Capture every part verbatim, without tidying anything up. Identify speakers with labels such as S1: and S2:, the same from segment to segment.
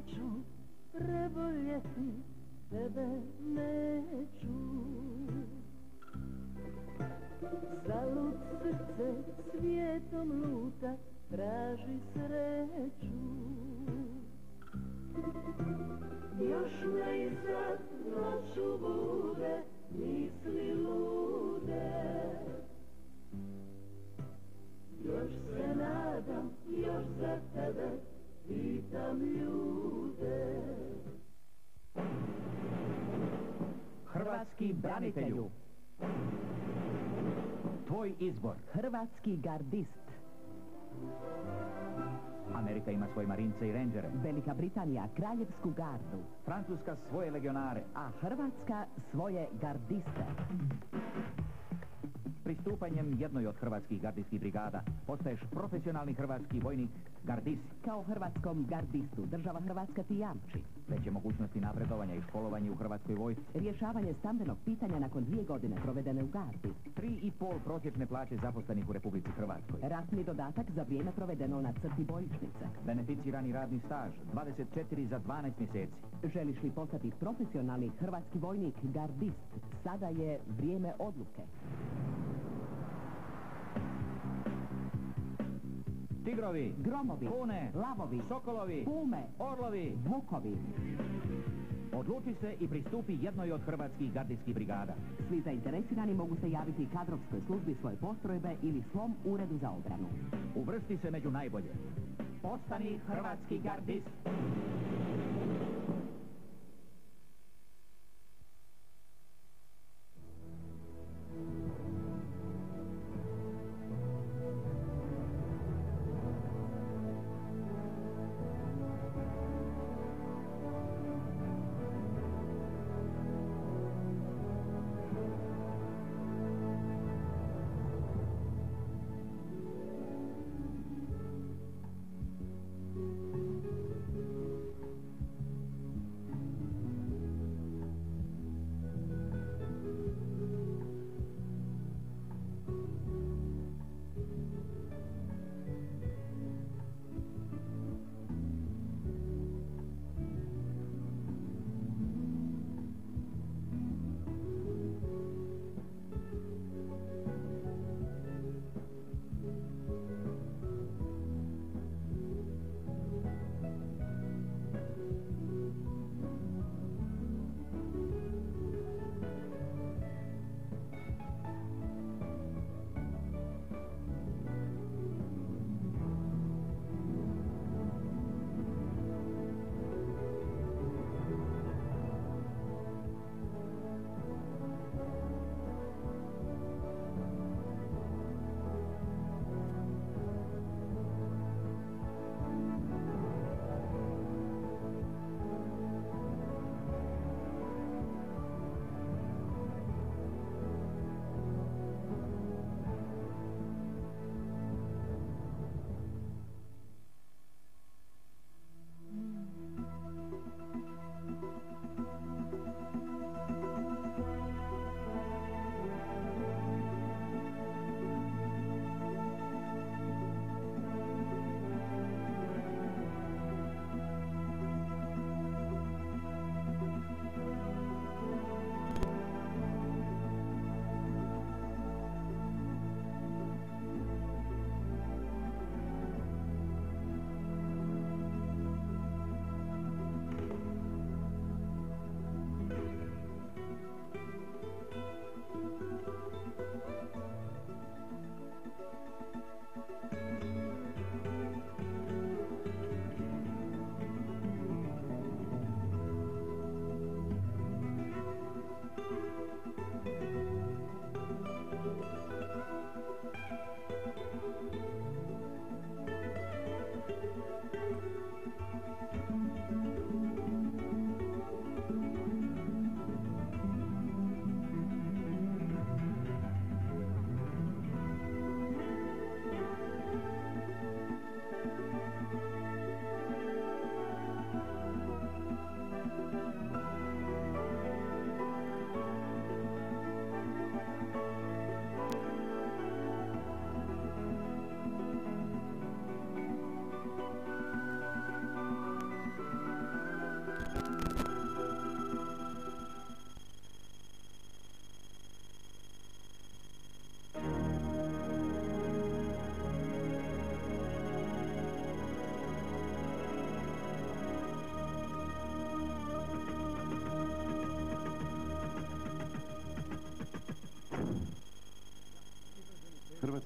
S1: ću preboljeti, tebe neću. Zalud srce svijetom luta, traži sreću. Još me iznad noću bude, misli lude. Još se nadam, još za tebe pitam ljude.
S2: Hrvatski branitelju. Tvoj izbor.
S3: Hrvatski gardist.
S2: Amerika ima svoje marince i rendžere.
S3: Velika Britanija kraljevsku gardu.
S2: Francuska svoje legionare.
S3: A Hrvatska svoje gardiste.
S2: Pristupanjem jednoj od hrvatskih gardijskih brigada postaješ profesionalni hrvatski vojnik gardist.
S3: Kao hrvatskom gardistu država Hrvatska ti jamči
S2: veće mogućnosti napredovanja i školovanja u hrvatskoj vojsci.
S3: Rješavanje stambenog pitanja nakon dvije godine provedene u gardi.
S2: Tri i pol prosječne plaće zaposlenih u Republici Hrvatskoj.
S3: Ratni dodatak za vrijeme provedeno na crti bojišnice.
S2: Beneficirani radni staž dvadeset četiri za dvanaest mjeseci.
S3: Želiš li postati profesionalni hrvatski vojnik gardist? Sada je vrijeme odluke.
S2: Tigrovi,
S3: gromovi,
S2: kune,
S3: lavovi,
S2: sokolovi,
S3: pume,
S2: orlovi,
S3: vukovi.
S2: Odluči se i pristupi jednoj od hrvatskih gardijskih brigada.
S3: Svi zainteresirani mogu se javiti kadrovskoj službi svoje postrojbe ili svom uredu za obranu.
S2: Uvrsti se među najbolje. Postani hrvatski gardist.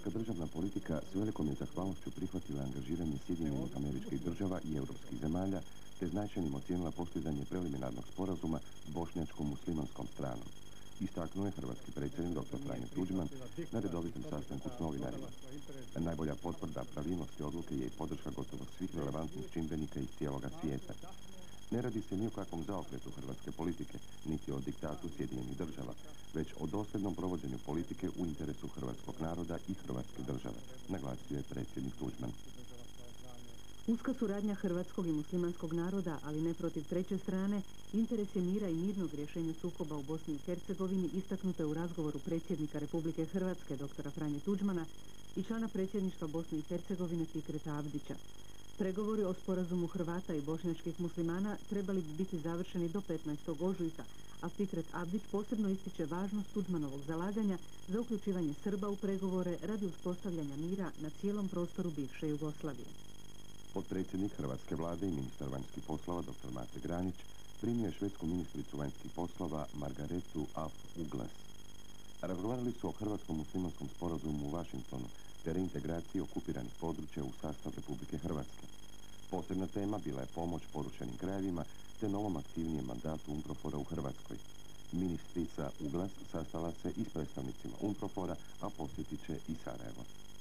S4: Hrvatska državna politika s velikom je zahvalnošću prihvatila angažiranje Sjedinjenih Američkih Država i europskih zemalja, te značajnim ocijenila postizanje preliminarnog sporazuma s bošnjačkom muslimanskom stranom. Istaknuo je hrvatski predsjednik doktor Franjo Tuđman na redovitom sastanku s novinarima. Najbolja potvrda pravilnosti odluke je i podrška gotovo svih relevantnih čimbenika iz cijeloga svijeta. Ne radi se ni o kakvom zaokretu hrvatske politike, niti o diktatu Sjedinjenih Država, već o dosljednom provođenju politike u interesu hrvatskog naroda i hrvatske države, naglasio je predsjednik Tuđman.
S5: Uska suradnja hrvatskog i muslimanskog naroda, ali ne protiv treće strane, interes je mira i mirnog rješenja sukoba u Bosni i Hercegovini istaknuto u razgovoru predsjednika Republike Hrvatske doktora Franje Tuđmana i člana predsjedništva Bosne i Hercegovine Fikreta Abdića. Pregovori o sporazumu Hrvata i bošnjačkih muslimana trebali bi biti završeni do petnaestog ožujka, a Fikret Abdić posebno ističe važnost Tuđmanovog zalaganja za uključivanje Srba u pregovore radi uspostavljanja mira na cijelom prostoru bivše Jugoslavije.
S4: Potpredsjednik hrvatske vlade i ministar vanjskih poslova dr. Mate Granić primio je švedsku ministricu vanjskih poslova Margaretu af Ugglas. Razgovarali su o hrvatskom muslimanskom sporazumu u Vašingtonu te reintegraciji okupiranih područja u sastav Republike Hrvatske. Posebna tema bila je pomoć porušenim krajevima te novom aktivnijem mandatu UNPROFOR-a u Hrvatskoj. Ministrica Ugglas sastala se i s predstavnicima UNPROFOR-a, a posjetit će i Sarajevo.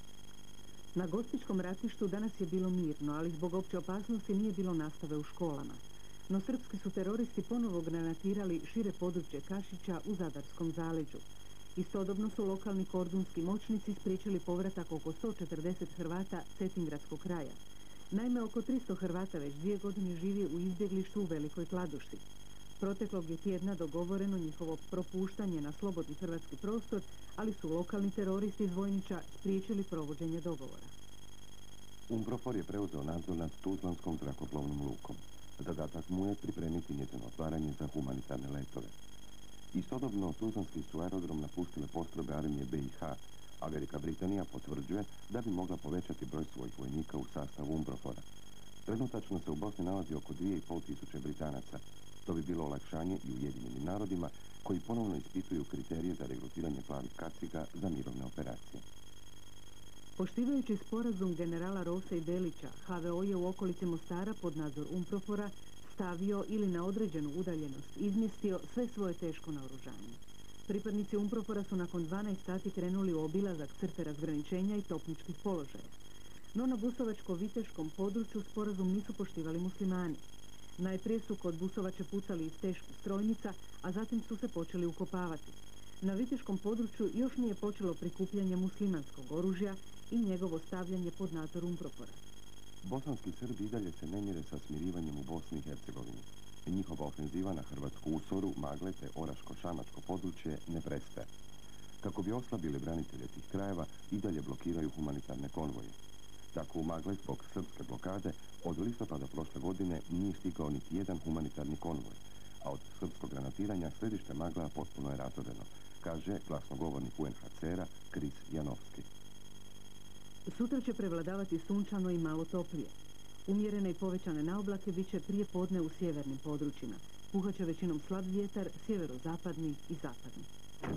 S5: Na Gospićkom ratištu danas je bilo mirno, ali zbog opće opasnosti nije bilo nastave u školama. No srpski su teroristi ponovo granatirali šire područje Kašića u Zadarskom zaleđu. Istodobno su lokalni kordunski moćnici spriječili povratak oko sto četrdeset Hrvata Cetingradskog kraja. Naime, oko tristo Hrvata već dvije godine živi u izbjeglištu u Velikoj Kladuši. Proteklog je tjedna dogovoreno njihovo propuštanje na slobodni hrvatski prostor, ali su lokalni teroristi iz Vojnića spriječili provođenje dogovora.
S4: UNPROFOR je preuzeo nadzor nad Tuzlanskom zrakoplovnom lukom. Zadatak mu je pripremiti njezino otvaranje za humanitarne letove. Istodobno, Tuzlanski su aerodrom napustile postrojbe armije B i H, a Velika Britanija potvrđuje da bi mogla povećati broj svojih vojnika u sastavu UNPROFOR-a. Trenutačno se u Bosni nalazi oko dvije i pol tisuće Britanaca. To bi bilo olakšanje i Ujedinjenim narodima, koji ponovno ispituju kriterije za regrutiranje plavih kaciga za mirovne operacije.
S5: Poštivajući sporazum generala Rosa i Delića, H V O je u okolici Mostara pod nadzor UNPROFOR-a stavio ili na određenu udaljenost izmjestio sve svoje teško naoružanje. Pripadnici UNPROFOR-a su nakon dvanaest sati krenuli u obilazak crte razgraničenja i topničkih položaja. No na busovačko-viteškom području sporazum nisu poštivali muslimani. Najprije su kod Busovače pucali iz teških strojnica, a zatim su se počeli ukopavati. Na viteškom području još nije počelo prikupljanje muslimanskog oružja i njegovo stavljanje pod nadzor UNPROFOR-a.
S4: Bosanski Srbi i dalje se ne mire sa smirivanjem u Bosni i Hercegovini. Njihova ofenziva na Hrvatsku Usoru, Magle te Oraško-Šamačko područje ne prestaje. Kako bi oslabili branitelje tih krajeva, i dalje blokiraju humanitarne konvoje. Tako u Magle zbog srpske blokade od listopada prošle godine nije stigao niti jedan humanitarni konvoj, a od srpskog granatiranja središte Magla potpuno je razoreno, kaže glasnogovornik U N H C R-a Kris Janovski.
S5: Sutra će prevladavati sunčano i malo toplije. Umjerene i povećane naoblake bit će prije podne u sjevernim područjima. Puhaće većinom slab vjetar, sjeverozapadni i zapadni.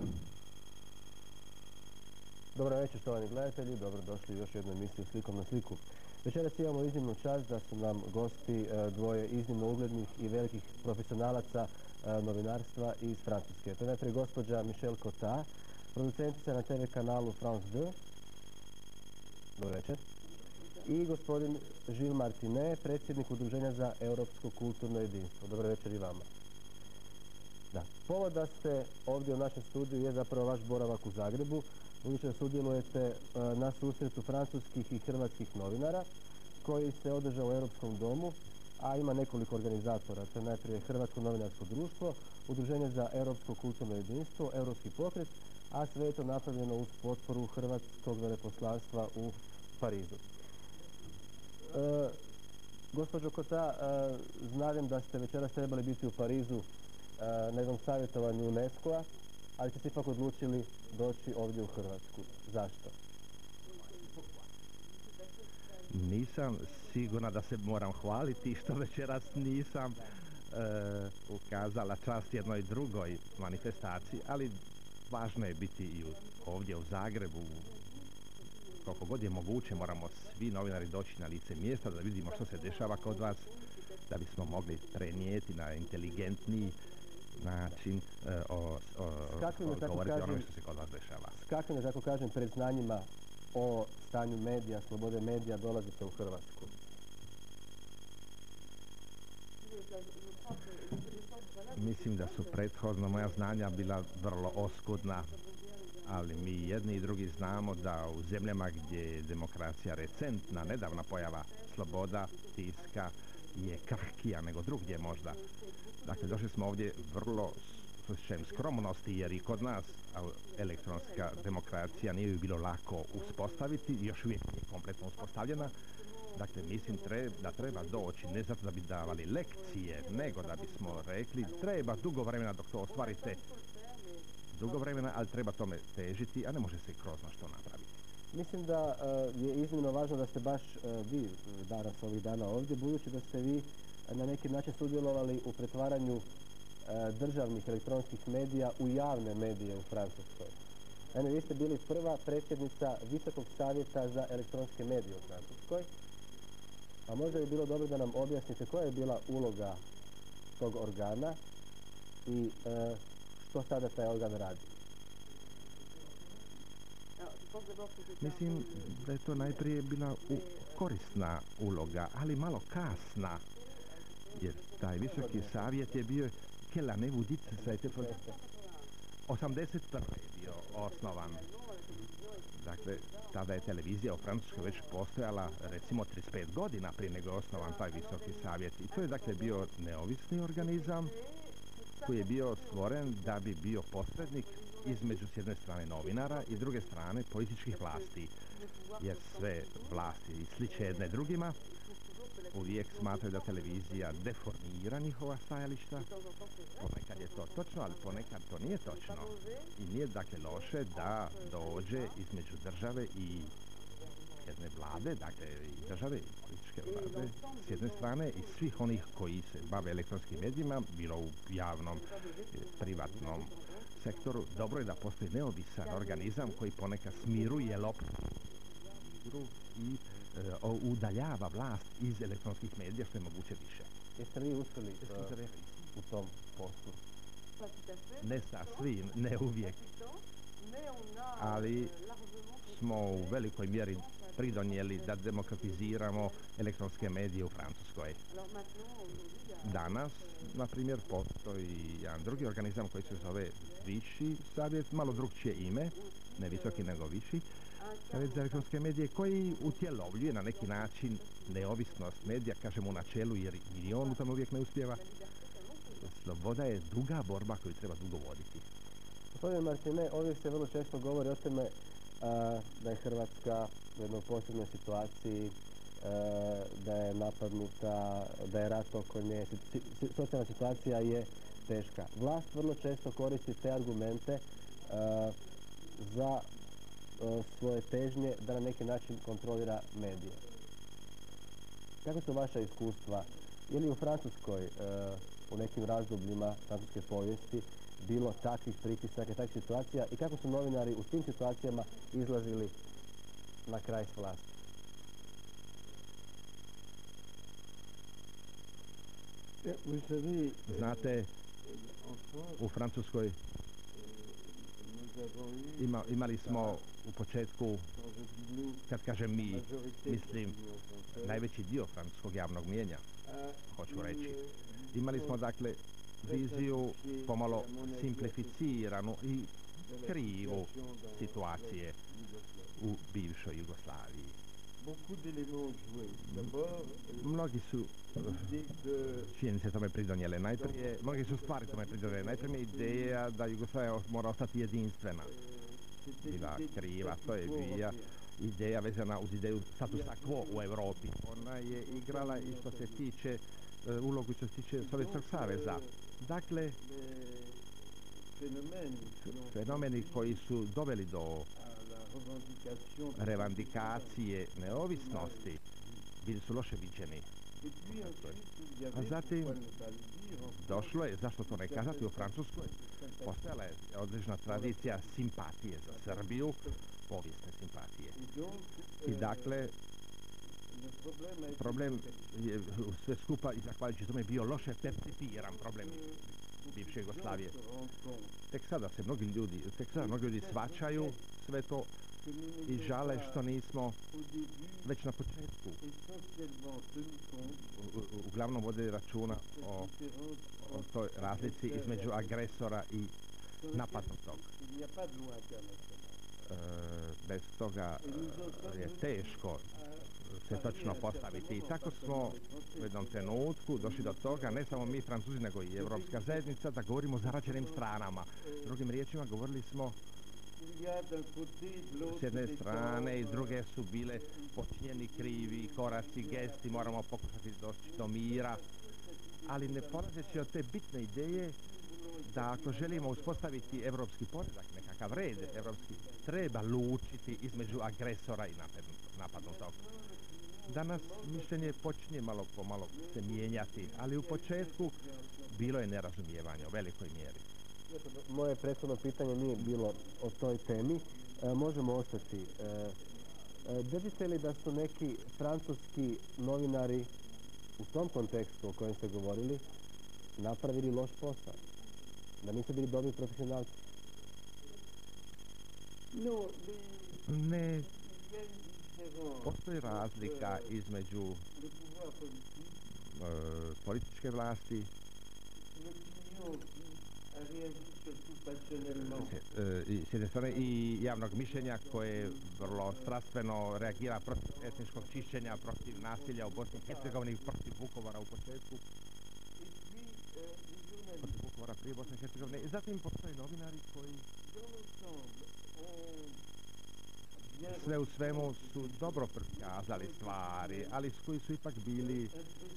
S6: Dobro večer, štovani gledatelji, dobro došli u još jednu emisiju Slikom na sliku. Večeras imamo iznimnu čast da su nam gosti dvoje iznimno uglednih i velikih profesionalaca novinarstva iz Francuske. To je najprije gospođa Michelle Cotta, producentica na te ve kanalu France dva. Dobro večer. I gospodin Gilles Martinet, predsjednik Udruženja za europsko kulturno jedinstvo. Dobro večer i vama. Da. Povod da ste ovdje u našem studiju je zapravo vaš boravak u Zagrebu. Budući da sudjelujete na susretu francuskih i hrvatskih novinara koji se održao u Europskom domu, a ima nekoliko organizatora. To je najprije Hrvatsko novinarsko društvo, Udruženje za europsko kulturno jedinstvo, Europski pokret, a sve je to napravljeno uz potporu Hrvatskog veleposlanstva u Parizu. E, gospođo Cotta, e, znadem da ste večeras trebali biti u Parizu e, na jednom savjetovanju UNESCO-a, ali ste se ipak odlučili doći ovdje u Hrvatsku. Zašto?
S7: Nisam sigurna da se moram hvaliti što večeras nisam e, ukazala čast jednoj drugoj manifestaciji, ali važno je biti i u, ovdje u Zagrebu koliko god je moguće, moramo svi novinari doći na lice mjesta da vidimo što se dešava kod vas, da bismo mogli prenijeti na inteligentniji način e, o, o,
S6: kakvim,
S7: o, govoriti
S6: kažem,
S7: onome što se kod vas dešava.
S6: S kakvim, da tako kažem, predznanjima o stanju medija, slobode medija dolazite u Hrvatsku?
S7: Mislim da su prethodno moja znanja bila vrlo oskudna, ali mi jedni i drugi znamo da u zemljama gdje je demokracija recentna, nedavna pojava, sloboda tiska je krhkija nego drugdje možda. Dakle, došli smo ovdje vrlo s osjećajem skromnosti, jer i kod nas elektronska demokracija nije bi bilo lako uspostaviti, još uvijek nije kompletno uspostavljena. Dakle, mislim tre, da treba doći, ne zato da bi davali lekcije, nego da bismo rekli treba dugo vremena dok to ostvarite, dugo vremena, ali treba tome težiti, a ne može se kroz što napraviti.
S6: Mislim da uh, je iznimno važno da ste baš uh, vi danas, ovih dana ovdje, budući da ste vi na neki način sudjelovali u pretvaranju uh, državnih elektronskih medija u javne medije u Francuskoj. Naime, vi ste bili prva predsjednica Visokog savjeta za elektronske medije u Francuskoj. A možda bi bilo dobro da nam objasnite koja je bila uloga tog organa i e, što sada taj organ radi.
S7: Mislim da je to najprije bila u, korisna uloga, ali malo kasna, jer taj visoki savjet je bio kela ne vudice sa osamdeset prve je bio osnovan. Dakle, tada je televizija u Francuskoj već postojala recimo trideset pet godina prije nego je osnovan taj visoki savjet. I to je dakle bio neovisni organizam koji je bio stvoren da bi bio posrednik između s jedne strane novinara i s druge strane političkih vlasti. Jer sve vlasti sliče jedne drugima, uvijek smatraju da televizija deformira njihova stajališta. Ponekad je to točno, ali ponekad to nije točno. I nije dakle loše da dođe između države i jedne vlade, dakle i države i političke vlade s jedne strane i svih onih koji se bave elektronskim medijima, bilo u javnom, privatnom sektoru. Dobro je da postoji neovisan organizam koji ponekad smiruje loptu i e, udaljava vlast iz elektronskih medija što je moguće više.
S6: Jeste li uspjeli uh, u tom poslu?
S7: Ne sasvim, ne uvijek, ali smo u velikoj mjeri pridonijeli da demokratiziramo elektronske medije u Francuskoj. Danas, na primjer, postoji jedan drugi organizam koji se zove Viši savjet, malo drugčije ime, ne visoki nego viši, savjet za elektronske medije, koji utjelovljuje na neki način neovisnost medija, kažem u načelu, jer i on u tom uvijek ne uspijeva. Sloboda je duga borba koju treba dugo voditi.
S6: Gospodine Martine, ovdje se vrlo često govori o tome a, da je Hrvatska u jednoj posebnoj situaciji, a, da je napadnuta, da je rat oko nje, si, si, socijalna situacija je teška. Vlast vrlo često koristi te argumente a, za a, svoje težnje da na neki način kontrolira medije. Kako su vaša iskustva? Je li u Francuskoj a, u nekim razdobljima francuske povijesti bilo takvih pritisaka, takvih situacija i kako su novinari u tim situacijama izlazili na kraj s vlasti?
S7: Znate, u Francuskoj ima, imali smo u početku, kad kažem mi, mislim, najveći dio francuskog javnog mijenja, hoću reći. Imali smo, dakle, viziju pomalo simplificiranu i krivu situacije u bivšoj Jugoslaviji. Mnogi su činjenice tome pridonijele. Najprije, mnogi su stvari tome pridonijele. Najprije je ideja da Jugoslavija mora ostati jedinstvena. Bila kriva, to je bila ideja vezana uz ideju statusa quo u Europi. Ona je igrala i što se tiče ulogu što se tiče Sovjetskog saveza. Dakle, fenomeni koji su doveli do revandikacije neovisnosti bili su loše viđeni. A zatim došlo je, zašto to ne kazati, u Francuskoj postojala je određena tradicija simpatije za Srbiju povijesne simpatije. I dakle, problem je sve skupa i zahvaljujući tome bio loše percipiran problem bivše Jugoslavije. Tek sada se mnogi ljudi, tek sada mnogi ljudi shvaćaju sve to i žale što nismo već na početku u, uglavnom vodili računa o, o toj razlici između agresora i napadnutog. E, bez toga e, je teško se točno postaviti. I tako smo u jednom trenutku došli do toga, ne samo mi Francuzi, nego i Evropska zajednica, da govorimo o zarađenim stranama. Drugim riječima, govorili smo s jedne strane i s druge su bile počinjeni krivi koraci, gesti, moramo pokušati doći do mira, ali ne polazeći od te bitne ideje da ako želimo uspostaviti evropski poredak, nekakav red evropski, treba lučiti između agresora i napadnutog. Danas mišljenje počinje malo po malo se mijenjati, ali u početku bilo je nerazumijevanje u velikoj mjeri.
S6: Moje prethodno pitanje nije bilo o toj temi. E, možemo ostati. E, e, držite li da su neki francuski novinari u tom kontekstu o kojem ste govorili napravili loš posao? Da nisu bili dobri profesionalci?
S7: Ne. Postoji razlika između e, političke vlasti s jedne strane i javnog mišljenja koje vrlo strastveno reagira protiv etničkog čišćenja, protiv nasilja u Bosni i Hercegovini, protiv Vukovara u početku, protiv Vukovara prije Bosne i Hercegovine. I zatim postoje novinari koji sve u svemu su dobro prikazali stvari, ali s koji su ipak bili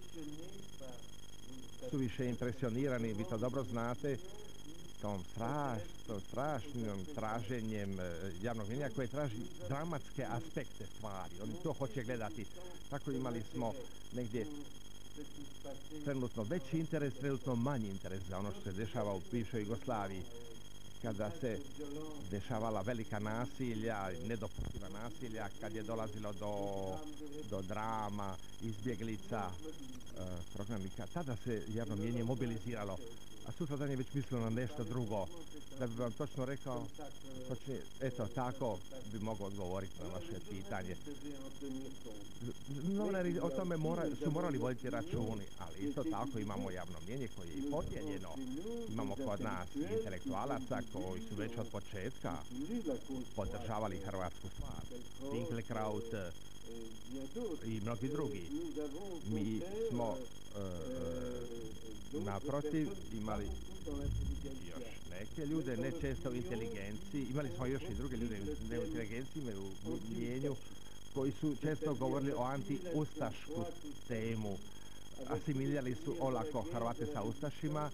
S7: suviše impresionirani, vi to dobro znate, tom straš, tom strašnim traženjem e, javnog mjenja koje traži dramatske aspekte stvari. Oni to hoće gledati. Tako imali smo negdje trenutno veći interes, trenutno manji interes za ono što se dešava u bivšoj Jugoslaviji. Kada se dešavala velika nasilja, nedopustiva nasilja, kad je dolazilo do, do drama, izbjeglica, e, prognanika, tada se javno mjenje mobiliziralo. A sutradan je već mislilo na nešto drugo. Da bi vam točno rekao, točno, eto tako bi mogao odgovoriti na vaše pitanje. Novinari o tome mora, su morali voditi računi, ali isto tako imamo javno mjenje koje je i podijeljeno. Imamo kod nas intelektualaca koji su već od početka podržavali hrvatsku stvar. Finkelkraut i mnogi drugi. Mi smo e, naprotiv imali još neke ljude, ne često u inteligenciji, imali smo još i druge ljude ne u inteligenciji, u mjenju, koji su često govorili o anti-ustašku temu. Asimilirali su olako Hrvate sa ustašima,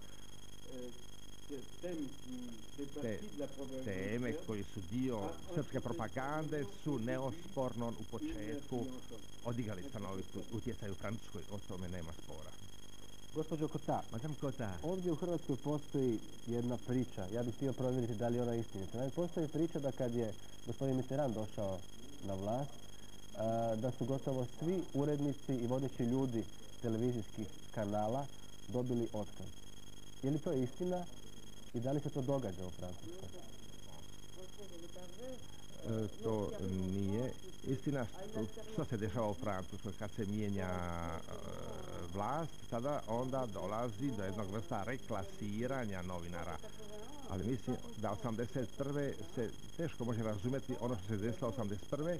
S7: te teme koji su dio srpske propagande su neosporno u početku odigrali stanovitu utjecaj u Francuskoj, o tome nema spora.
S6: Gospođo Kota,
S7: Madame Kota,
S6: ovdje u Hrvatskoj postoji jedna priča, ja bih htio provjeriti da li je ona istinita. Naime, postoji priča da kad je gospodin Mitterrand došao na vlast, a, da su gotovo svi urednici i vodeći ljudi televizijskih kanala dobili otkaz. Je li to istina i da li se to događa u Francuskoj?
S7: E, to nije istina. Što, što se dešava u Francuskoj kad se mijenja e, vlast, tada onda dolazi do jednog vrsta reklasiranja novinara. Ali mislim da osamdeset prve se teško može razumjeti ono što se desilo osamdeset prve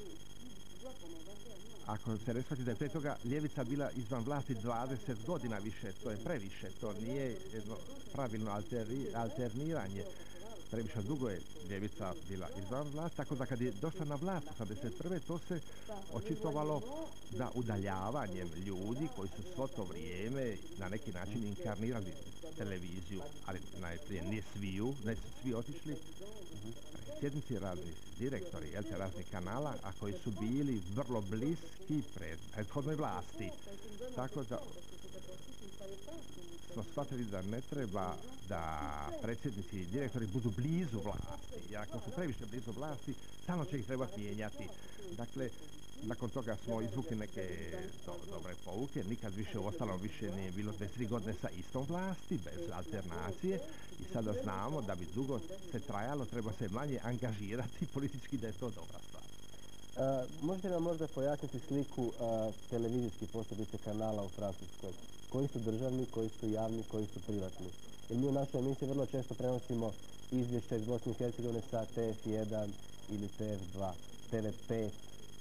S7: Ako se ne shvati da je pre toga ljevica bila izvan vlasti dvadeset godina više, to je previše, to nije jedno pravilno alteri, alterniranje. Previše dugo je ljevica bila izvan vlasti, tako da kad je došla na vlast osamdeset prve to se očitovalo za udaljavanjem ljudi koji su svo to vrijeme na neki način inkarnirali televiziju, ali najprije ne sviju, ne su svi otišli, predsjednici razni direktori jel, raznih kanala, a koji su bili vrlo bliski pred prethodnoj vlasti. Tako da smo shvatili da ne treba da predsjednici i direktori budu blizu vlasti, jer ako su previše blizu vlasti, stalno će ih trebati mijenjati. Dakle, nakon toga smo izvukli neke do, dobre pouke, nikad više u ostalom više nije bilo dvije tri godine sa istom vlasti, bez alternacije, i sada znamo da bi dugo se trajalo, treba se manje angažirati politički, da je to dobra stvar.
S6: Uh, možete nam možda pojasniti sliku uh, televizijskih posebice kanala u Francuskoj? Koji su državni, koji su javni, koji su privatni? Jer mi u našoj emisiji vrlo često prenosimo izvješća iz Bosne i Hercegovine sa T F jedan ili T F dva, T V pet.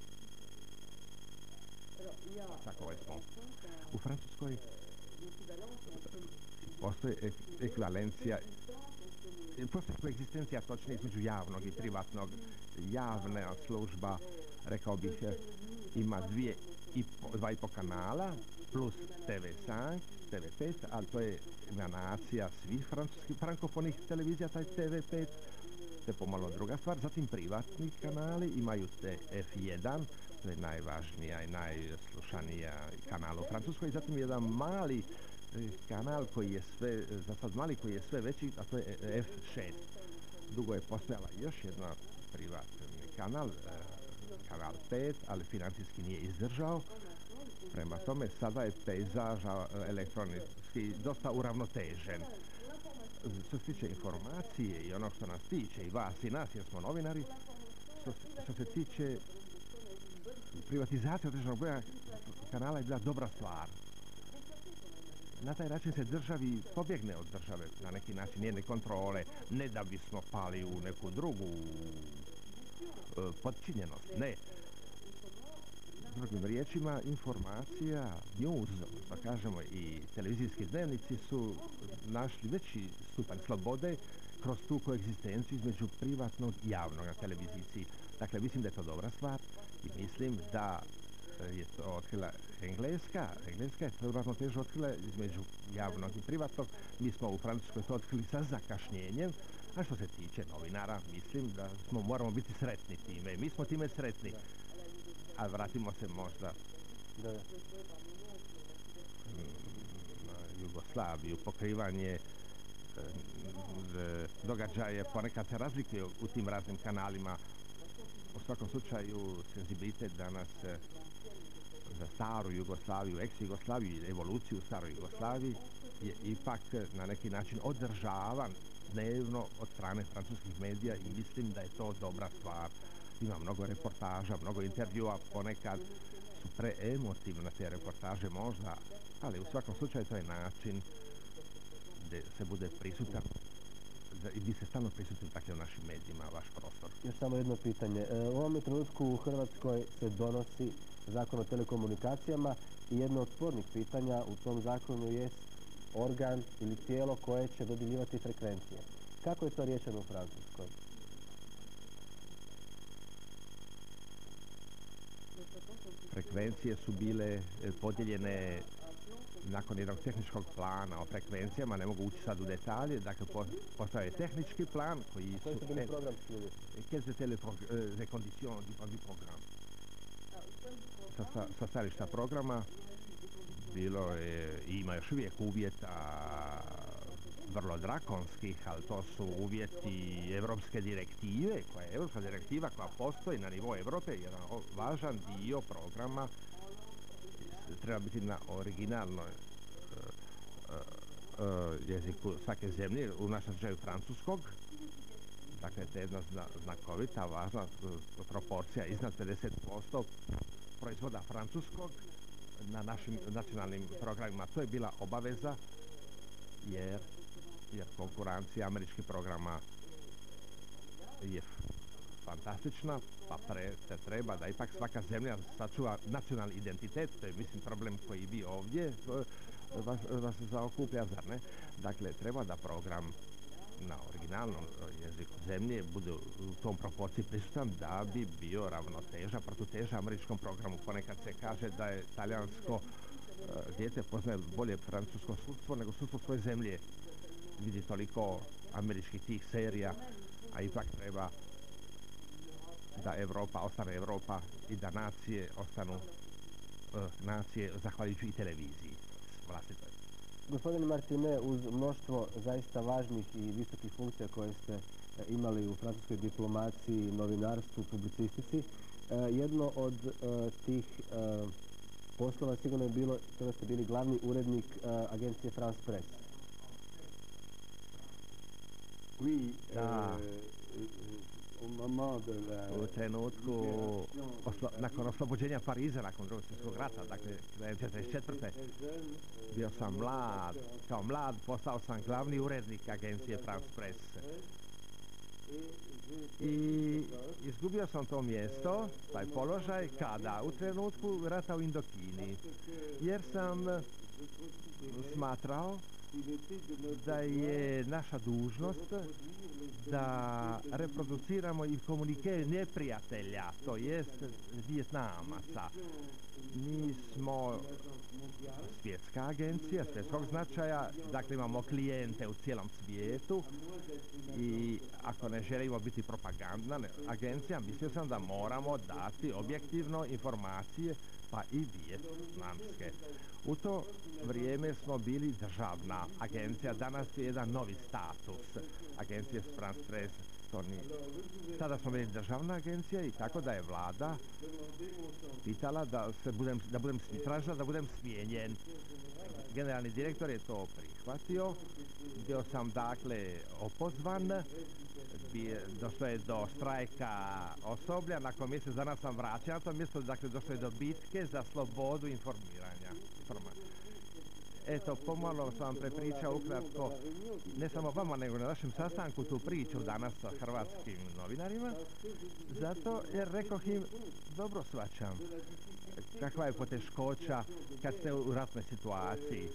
S7: Tako je smo. U Francuskoj postoji ek ekvivalencija, postoji koegzistencija točnije između javnog i privatnog. Javna služba, rekao bih, ima dvije i po, dva i po kanala, plus T V pet, T V pet, ali to je emanacija svih francuskih frankofonih televizija, taj T V pet, to je pomalo druga stvar. Zatim privatni kanali imaju T F jedan, to je najvažnija i najslušanija kanal u Francuskoj, i zatim jedan mali kanal koji je sve, za sad mali koji je sve veći, a to je F šest. Dugo je postojala još jedna privatni kanal, kanal pet, ali financijski nije izdržao. Prema tome, sada je pejzaž elektronički dosta uravnotežen. Što se tiče informacije i ono što nas tiče, i vas i nas, jer smo novinari, što, što se tiče privatizacije određenog broja kanala je bila dobra stvar. Na taj način se državi pobjegne od države, na neki način jedne kontrole, ne da bismo pali u neku drugu e, podčinjenost, ne. Drugim riječima, informacija, news, da kažemo, i televizijski dnevnici su našli veći stupanj slobode kroz tu koegzistenciju između privatnog i javnog na televiziji. Dakle, mislim da je to dobra stvar i mislim da je to otkrila Engleska. Engleska je to ravnotežu otkrila između javnog i privatnog. Mi smo u Francuskoj to otkrili sa zakašnjenjem, a što se tiče novinara, mislim da smo, moramo biti sretni time. Mi smo time sretni. A vratimo se možda
S6: da.
S7: na Jugoslaviju. Pokrivanje događaje ponekad se razlikuju u tim raznim kanalima. U svakom slučaju senzibilitet danas za staru Jugoslaviju, ex-Jugoslaviju i evoluciju u staroj Jugoslaviji je ipak na neki način održavan dnevno od strane francuskih medija i mislim da je to dobra stvar. Ima mnogo reportaža, mnogo intervjua, ponekad su preemotivne te reportaže možda, ali u svakom slučaju to je način gdje se bude prisutan i bi se stalno prisutili dakle u našim medijima, vaš prostor.
S6: Još samo jedno pitanje. E, u ovom trenutku u Hrvatskoj se donosi zakon o telekomunikacijama i jedno od spornih pitanja u tom zakonu jest organ ili tijelo koje će dodjeljivati frekvencije. Kako je to riješeno u Francuskoj?
S7: Frekvencije su bile podijeljene nakon jednog tehničkog plana o frekvencijama, ne mogu ući sad u detalje, dakle postao je tehnički plan koji su...
S6: Koji su bili programski uvjeti?
S7: Quelles étaient les, prog les conditions du, du programme? Sa, sa, sa stajališta programa bilo je, i ima još uvijek uvjeta vrlo drakonskih, ali to su uvjeti evropske direktive, koja je evropska direktiva koja postoji na nivou Evrope, jedan važan dio programa treba biti na originalnoj uh, uh, uh, jeziku svake zemlje, u našem slučaju francuskog. Dakle, to je jedna zna, znakovita, važna uh, proporcija iznad pedeset posto proizvoda francuskog na našim nacionalnim programima. To je bila obaveza jer, jer konkurencija američkih programa je fantastična, pa pre, te treba da ipak svaka zemlja sačuva nacionalni identitet, to je mislim problem koji vi ovdje vas, vas zaokuplja, zar ne? Dakle, treba da program na originalnom jeziku zemlje bude u tom proporciji prisutan da bi bio ravnoteža, protuteža američkom programu. Ponekad se kaže da je talijansko uh, dijete poznaje bolje francusko sudstvo nego sudstvo svoje zemlje. Vidi toliko američkih tih serija, a ipak treba da Evropa ostane Evropa i da nacije ostanu uh, nacije zahvaljujući i televiziji vlastitoj.
S6: Gospodine Martine, uz mnoštvo zaista važnih i visokih funkcija koje ste imali u francuskoj diplomaciji, novinarstvu, publicistici, jedno od tih poslova sigurno je bilo to da ste bili glavni urednik agencije France Press.
S7: Da. U trenutku oslo, nakon oslobođenja Pariza, nakon drugog svjetskog rata, dakle četrdeset četvrte bio sam mlad, kao mlad postao sam glavni urednik agencije France Press. I izgubio sam to mjesto, taj položaj, kada? U trenutku rata u Indokini, jer sam smatrao da je naša dužnost da reproduciramo i komunike neprijatelja, to jest Vijetnamaca. Mi smo svjetska agencija, svjetskog značaja, dakle imamo klijente u cijelom svijetu i ako ne želimo biti propagandna agencija, mislio sam da moramo dati objektivno informacije, pa i vijetnamske. U to vrijeme smo bili državna agencija, danas je jedan novi status agencije France Press. Tada smo bili državna agencija i tako da je vlada pitala da, se budem, da budem tražila da budem smijenjen. Generalni direktor je to prihvatio, bio sam dakle opozvan, došlo je do štrajka osoblja, nakon mjesec dana sam vraćen na to mjesto, dakle došlo je do bitke za slobodu informiranja. Eto, pomalo sam vam prepričao ukratko, ne samo vama, nego na našem sastanku tu priču danas sa hrvatskim novinarima, zato jer rekoh im, dobro shvaćam kakva je poteškoća kad ste u ratnoj situaciji,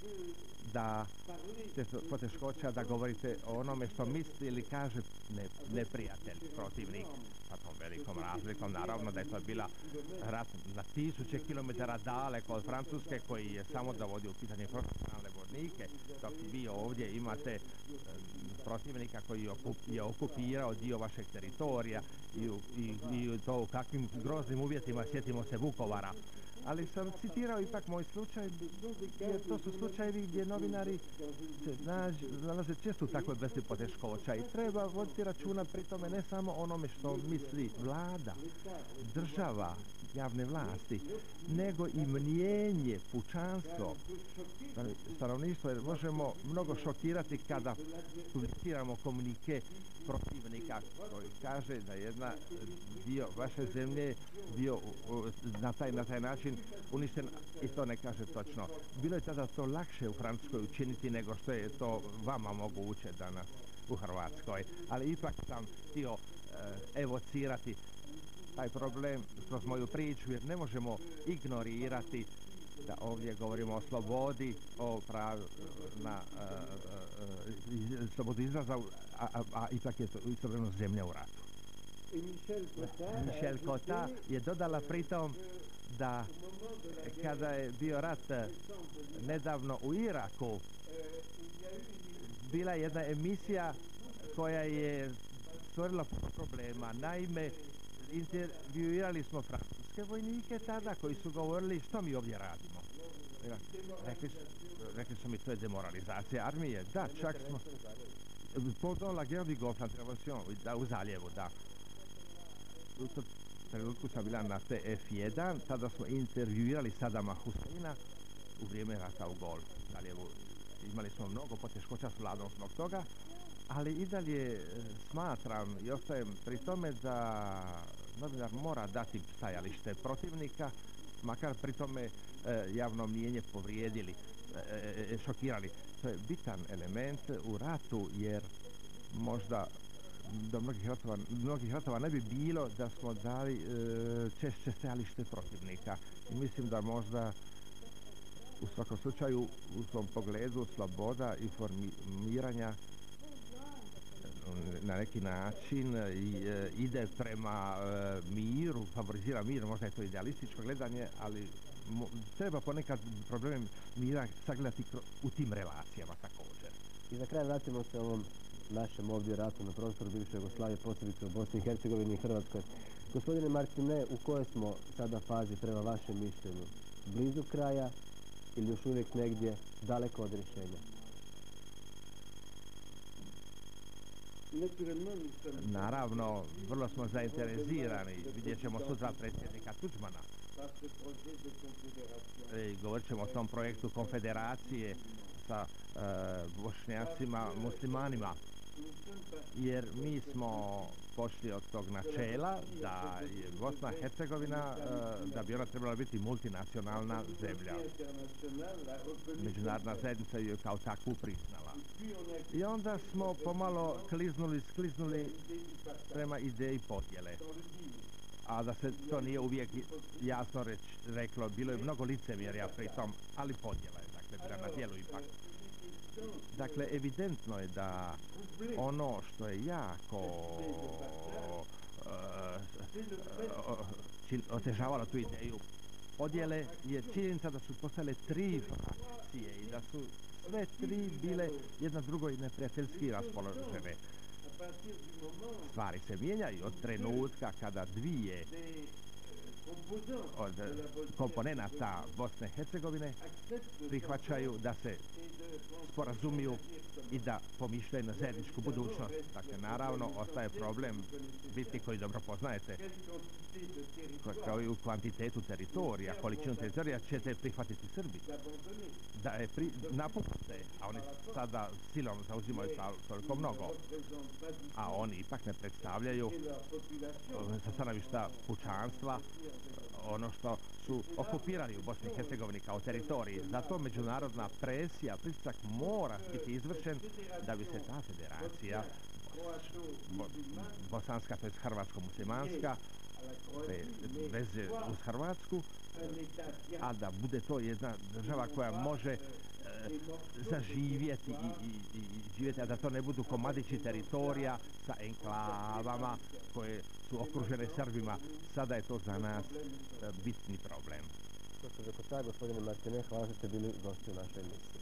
S7: da ste poteškoća da govorite o onome što misli ili kaže ne, neprijatelj, protivnik, sa tom velikom razlikom, naravno da je to bila rat na tisuće kilometara daleko od Francuske, koji je samo dovodio u pitanje profesionalne vojnike, dok vi ovdje imate protivnika koji je okupirao dio vašeg teritorija i, i, i to u kakvim groznim uvjetima, sjetimo se Vukovara. Ali sam citirao ipak moj slučaj, jer to su slučajevi gdje novinari se nalaze često u takvoj vrsti poteškoća i treba voditi računa pri tome ne samo onome što misli vlada, država, javne vlasti, nego i mnijenje, pučanstvo, stanovništvo, jer možemo mnogo šokirati kada publiciramo komunike protivnika koji kaže da jedna dio vaše zemlje bio na taj, na taj način uništen i to ne kaže točno. Bilo je tada to lakše u Francuskoj učiniti nego što je to vama moguće danas u Hrvatskoj, ali ipak sam htio e, evocirati taj problem kroz moju priču, jer ne možemo ignorirati da ovdje govorimo o slobodi, o pravu na uh, uh, slobodu izraza, a, a, a ipak je to istovremeno zemlja u ratu. Michel Cota je dodala pritom da kada je bio rat nedavno u Iraku, bila jedna emisija koja je stvorila puno problema. Naime, intervjuirali smo francuske vojnike tada koji su govorili što mi ovdje radimo. Rekli, rekli su mi to je demoralizacija armije. Da, čak smo pendant la guerre du Golfe, intervention, da, u zaljevu, da. U tom trenutku sam bila na T F jedan, tada smo intervjuirali Sadama Huseina u vrijeme rata u Golf zaljevu. Imali smo mnogo poteškoća s vladom zbog toga, ali i dalje smatram i ostajem pri tome da novinar mora dati stajalište protivnika, makar pri tome e, javno mnijenje povrijedili, e, šokirali. To je bitan element u ratu, jer možda do mnogih ratova, mnogih ratova ne bi bilo da smo dali e, češće stajalište protivnika. I mislim da možda u svakom slučaju u tom pogledu sloboda informiranja na neki način i, e, ide prema e, miru, favorizira mir, možda je to idealističko gledanje, ali mo, treba ponekad problem mira sagledati u tim relacijama također.
S6: I za kraj vratimo se ovom našem ovdje ratu na prostoru bivše Jugoslavije, posebice u Bosni i Hercegovini i Hrvatskoj. Gospodine Martine, u kojoj smo sada fazi prema vašem mišljenju? Blizu kraja ili još uvijek negdje daleko od rješenja?
S7: Naravno, vrlo smo zainteresirani. Vidjet ćemo sutra predsjednika Tuđmana. I govorit ćemo o tom projektu konfederacije sa e, bošnjacima, muslimanima. Jer mi smo pošli od tog načela da je Bosna i Hercegovina, e, da bi ona trebala biti multinacionalna zemlja. Međunarodna zajednica ju je kao takvu priznala. I onda smo pomalo kliznuli, skliznuli prema ideji podjele. A da se to nije uvijek jasno reć, reklo, bilo je mnogo licemjerja pri tom, ali podjela je, dakle, bila na djelu ipak. Dakle, evidentno je da ono što je jako uh, otežavalo tu ideju podjele je činjenica da su postale tri frakcije i da su sve tri bile jedna drugoj neprijateljski raspoložene. Stvari se mijenjaju od trenutka kada dvije od komponenata Bosne i Hercegovine prihvaćaju da se sporazumiju i da pomišljaju na zajedničku budućnost. Dakle, naravno, ostaje problem biti koji dobro poznajete, kao i u kvantitetu teritorija, količinu teritorija ćete prihvatiti Srbi. Da je pri, napuste, a oni sada silom zauzimaju toliko mnogo, a oni ipak ne predstavljaju sa stanovišta pučanstva ono što su okupirali u Bosni i Hercegovini kao teritoriji. Zato međunarodna presija, pritisak mora biti izvršen da bi se ta federacija bo, bosanska, to je hrvatsko-muslimanska, veze uz Hrvatsku, a da bude to jedna država koja može e, zaživjeti i, i, i živjeti, a da to ne budu komadići teritorija sa enklavama koje su okružene Srbima. Sada je to za nas e, bitni problem.
S6: Gospođo Kocak, gospodine Martine, hvala što ste bili gosti u našoj emisiji.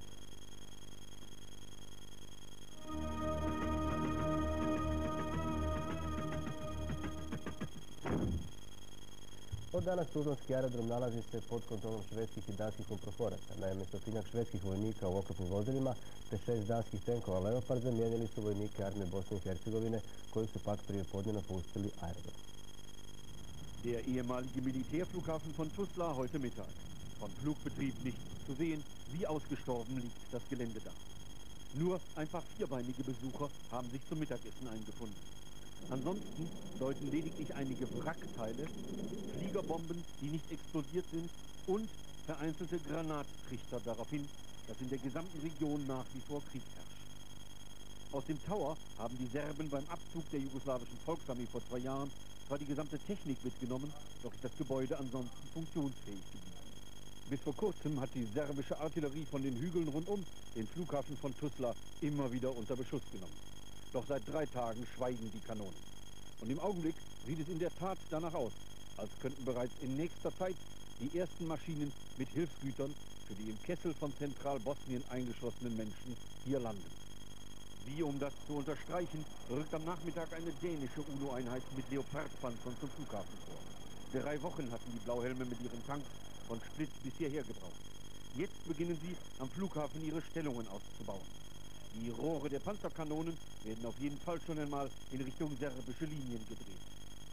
S6: Od danas tuzlanski aerodrom nalazi se pod kontrolom švedskih i danskih umproforaca. Naime, stotinjak švedskih vojnika u oklopnim vozilima te šest danskih tenkova Leopard zamijenili su vojnike armije Bosne i Hercegovine koji su pak prije podne napustili aerodrom.
S8: Der ehemalige Militärflughafen von Tuzla heute Mittag. Von Flugbetrieb nicht zu sehen, wie ausgestorben liegt das Gelände da. Nur ein paar vierbeinige Besucher haben sich zum Mittagessen eingefunden. Ansonsten deuten lediglich einige Wrackteile, Fliegerbomben, die nicht explodiert sind, und vereinzelte Granattrichter darauf hin, dass in der gesamten Region nach wie vor Krieg herrscht. Aus dem Tower haben die Serben beim Abzug der jugoslawischen Volksarmee vor zwei Jahren zwar die gesamte Technik mitgenommen, doch ist das Gebäude ansonsten funktionsfähig geblieben. Bis vor kurzem hat die serbische Artillerie von den Hügeln rundum den Flughafen von Tuzla immer wieder unter Beschuss genommen. Doch seit drei Tagen schweigen die Kanonen. Und im Augenblick sieht es in der Tat danach aus, als könnten bereits in nächster Zeit die ersten Maschinen mit Hilfsgütern für die im Kessel von Zentralbosnien eingeschlossenen Menschen hier landen. Wie um das zu unterstreichen, rückt am Nachmittag eine dänische UNO-Einheit mit Leopardpanzern zum Flughafen vor. Drei Wochen hatten die Blauhelme mit ihren Tanks von Split bis hierher gebraucht. Jetzt beginnen sie, am Flughafen ihre Stellungen auszubauen. Die Rohre der Panzerkanonen werden auf jeden Fall schon einmal in Richtung serbische Linien gedreht.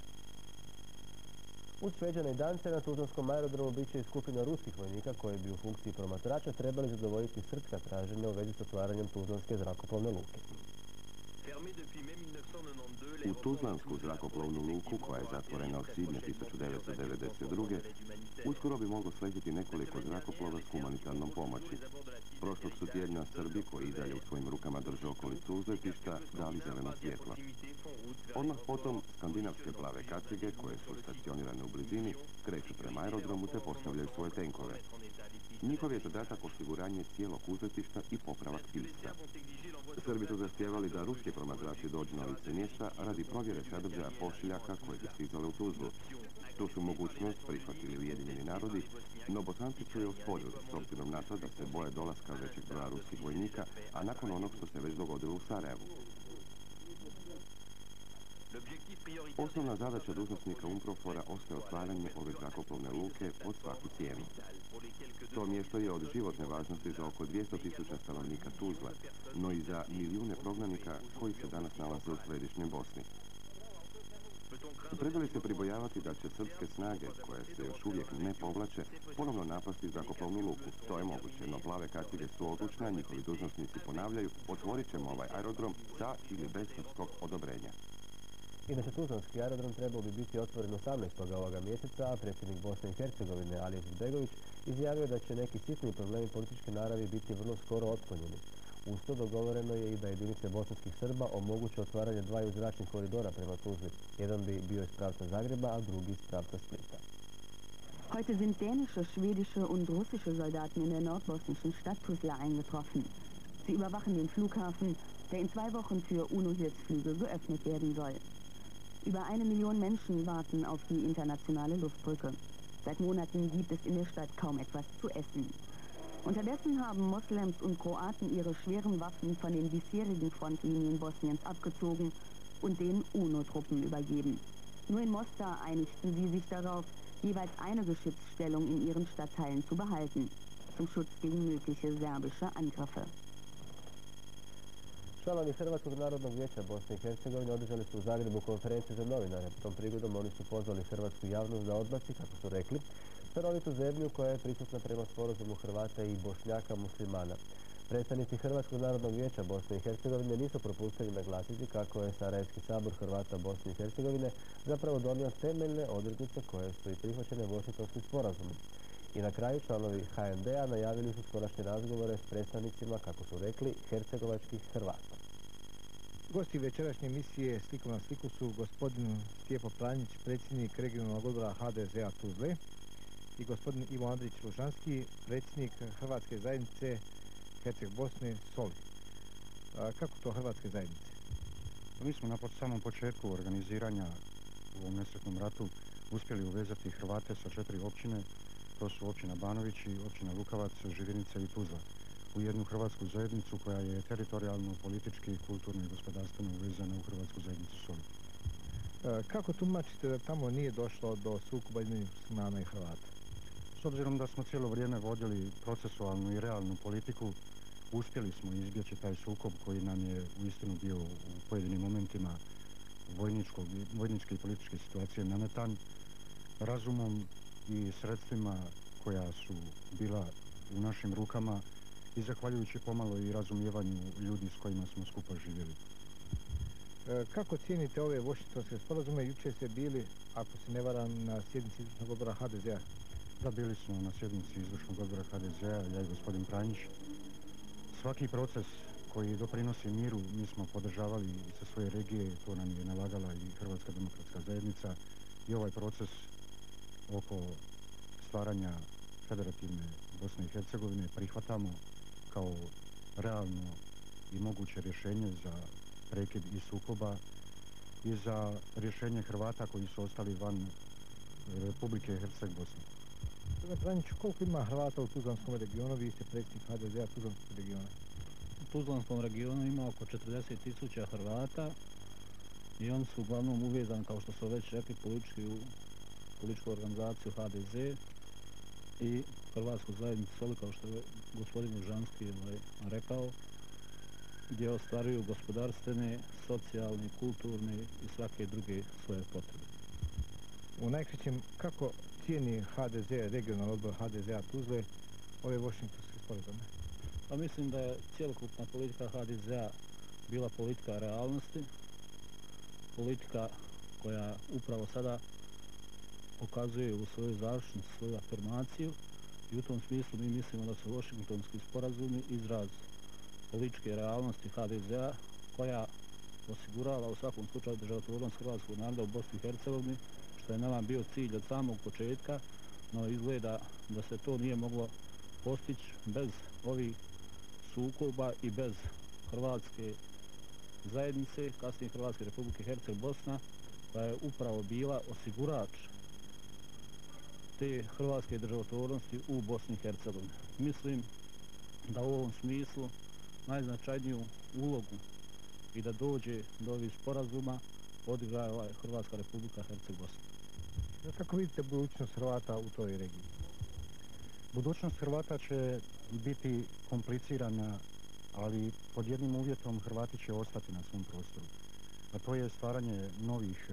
S6: Uz Šveđane i Dance na tuzlanskom aerodromu bit će i skupina ruskih vojnika koji bi u funkciji promatrača trebali zadovoljiti srpska traženja u vezi s otvaranjem tuzlanske zrakoplovne luke.
S4: U Tuzlansku zrakoplovnu luku, koja je zatvorena od svibnja tisuću devetsto devedeset druge. uskoro bi moglo sletjeti nekoliko zrakoplova s humanitarnom pomoći. Prošlog su tjedna Srbi, koji i dalje u svojim rukama drže okolicu uzletišta, dali zeleno svjetlo. Odmah potom skandinavske plave kacige, koje su stacionirane u blizini, kreću prema aerodromu te postavljaju svoje tenkove. Njihov je zadatak osiguranje cijelog uzletišta i popravak pista. Srbi su zahtijevali da ruski promatrači dođu na lice mjesta radi provjere sadržaja pošiljaka koje bi stizale u Tuzlu. Tu su mogućnost prihvatili Ujedinjeni narodi, no Bosanci su je osporili s obzirom na to da se boje dolaska većeg broja ruskih vojnika, a nakon onog što se već dogodilo u Sarajevu. Osnovna zadaća dužnosnika UNPROFOR-a ostaje otvaranje ove zrakoplovne luke pod svaku cijenu. To mjesto je od životne važnosti za oko dvjesto tisuća stanovnika Tuzle, no i za milijune prognanika koji se danas nalaze u središnjoj Bosni. Treba li se pribojavati da će srpske snage, koje se još uvijek ne povlače, ponovno napasti zrakoplovnu luku? To je moguće, no plave kacige su odlučne, a njihovi dužnosnici ponavljaju, otvorit ćemo ovaj aerodrom sa ili bez srpskog odobrenja.
S6: Inače, tuzlanski aerodrom trebao bi biti otvoren osamnaestog ovoga mjeseca, a predsjednik Bosne i Hercegovine Alija Izetbegović izjavio da će neki sitni problemi političke naravi biti vrlo skoro otklonjeni. Uz to dogovoreno je i da jedinice bosanskih Srba omoguće otvaranje dvaju zračnih koridora prema Tuzli. Jedan bi bio iz pravca Zagreba, a drugi iz pravca Splita.
S9: Heute sind dänische, schwedische und russische Soldaten in der nordbosnischen Stadt Tuzla eingetroffen. Sie überwachen den Flughafen, der in zwei Wochen für UNO-Hilfsflüge geöffnet werden soll. Über eine Million Menschen warten auf die internationale Luftbrücke. Seit Monaten gibt es in der Stadt kaum etwas zu essen. Unterdessen haben Moslems und Kroaten ihre schweren Waffen von den bisherigen Frontlinien Bosniens abgezogen und den UNO-Truppen übergeben. Nur in Mostar einigten sie sich darauf, jeweils eine Geschützstellung in ihren Stadtteilen zu behalten, zum Schutz gegen mögliche serbische Angriffe.
S6: Članovi Hrvatskog narodnog vijeća Bosne i Hercegovine održali su u Zagrebu konferenciju za novinare. Tom prigodom oni su pozvali hrvatsku javnost da odbaci, kako su rekli, starovitu zemlju koja je prisutna prema sporazumu Hrvata i Bošnjaka muslimana. Predstavnici Hrvatskog narodnog vijeća Bosne i Hercegovine nisu propustili naglasiti kako je Sarajevski sabor Hrvata Bosne i Hercegovine zapravo donio temeljne odrednice koje su i prihvaćene Washingtonskim sporazumom. I na kraju članovi H N D-a najavili su skorašnje razgovore s predstavnicima, kako su rekli, hercegovačkih Hrvata.
S10: Gosti večerašnje emisije Slikom na sliku su gospodin Stjepo Pranjić, predsjednik regionalnog odbora H D Z-a Tuzle, i gospodin Ivo Andrić Lužanski, predsjednik Hrvatske zajednice Herceg Bosne Soli. A kako to Hrvatske zajednice?
S11: Mi smo na samom početku organiziranja u ovom nesretnom ratu uspjeli uvezati Hrvate sa četiri općine. To su općina Banovići, općina Lukavac, Živinica i Tuzla, u jednu hrvatsku zajednicu koja je teritorijalno, politički, kulturno i gospodarstveno uvezana u Hrvatsku zajednicu Soli.
S10: E, kako tumačite da tamo nije došlo do sukoba između muslimana i Hrvata?
S11: S obzirom da smo cijelo vrijeme vodili procesualnu i realnu politiku, uspjeli smo izbjeći taj sukob koji nam je uistinu bio u pojedinim momentima vojničke i političke situacije nametan, razumom i sredstvima koja su bila u našim rukama i zahvaljujući pomalo i razumijevanju ljudi s kojima smo skupa živjeli.
S10: E, kako cijenite ove Washingtonske sporazume? Jučer ste bili, ako se ne varam, na sjednici izvršnog odbora H D Z-a.
S11: Da, bili smo na sjednici izvršnog odbora H D Z-a, ja i gospodin Pranjić. Svaki proces koji doprinosi miru mi smo podržavali sa svoje regije, to nam je nalagala i Hrvatska demokratska zajednica, i ovaj proces oko stvaranja federativne Bosne i Hercegovine prihvatamo kao realno i moguće rješenje za prekid i sukoba i za rješenje Hrvata koji su ostali van Republike Herceg Bosne.
S10: Gospodine Pranjiću, koliko ima Hrvata u Tuzlanskom regionu? Vi ste predsjednik H D Z-a Tuzlanskog regiona.
S12: U Tuzlanskom regionu ima oko četrdeset tisuća Hrvata i oni su uglavnom uvezani, kao što su već rekli, politički u političku organizaciju H D Z i Hrvatsku zajednicu Soli, kao što je gospodin Lužanski rekao, gdje ostvaruju gospodarstvene, socijalne, kulturne i svake druge svoje potrebe.
S10: U najkraćem, kako cijeni H D Z, regionalni odbor H D Z-a Tuzle, ove Washingtonske sporazume?
S12: Pa mislim da je cjelokupna politika H D Z-a bila politika realnosti, politika koja upravo sada pokazuje u svojoj završnici svoju afirmaciju, i u tom smislu mi mislimo da su Washingtonski sporazumi izraz političke realnosti H D Z-a koja osigurava u svakom slučaju državotvornost hrvatskog naroda u Bosni i Hercegovini, što je nama bio cilj od samog početka, no izgleda da se to nije moglo postići bez ovih sukoba i bez Hrvatske zajednice, kasnije Hrvatske Republike Herceg Bosna, koja je upravo bila osigurač te hrvatske državotvornosti u Bosni i Hercegovini. Mislim da u ovom smislu najznačajniju ulogu i da dođe do ovih sporazuma odigrala je Hrvatska Republika Herceg-Bosna.
S10: Kako vidite budućnost Hrvata u toj regiji?
S11: Budućnost Hrvata će biti komplicirana, ali pod jednim uvjetom Hrvati će ostati na svom prostoru. A to je stvaranje novih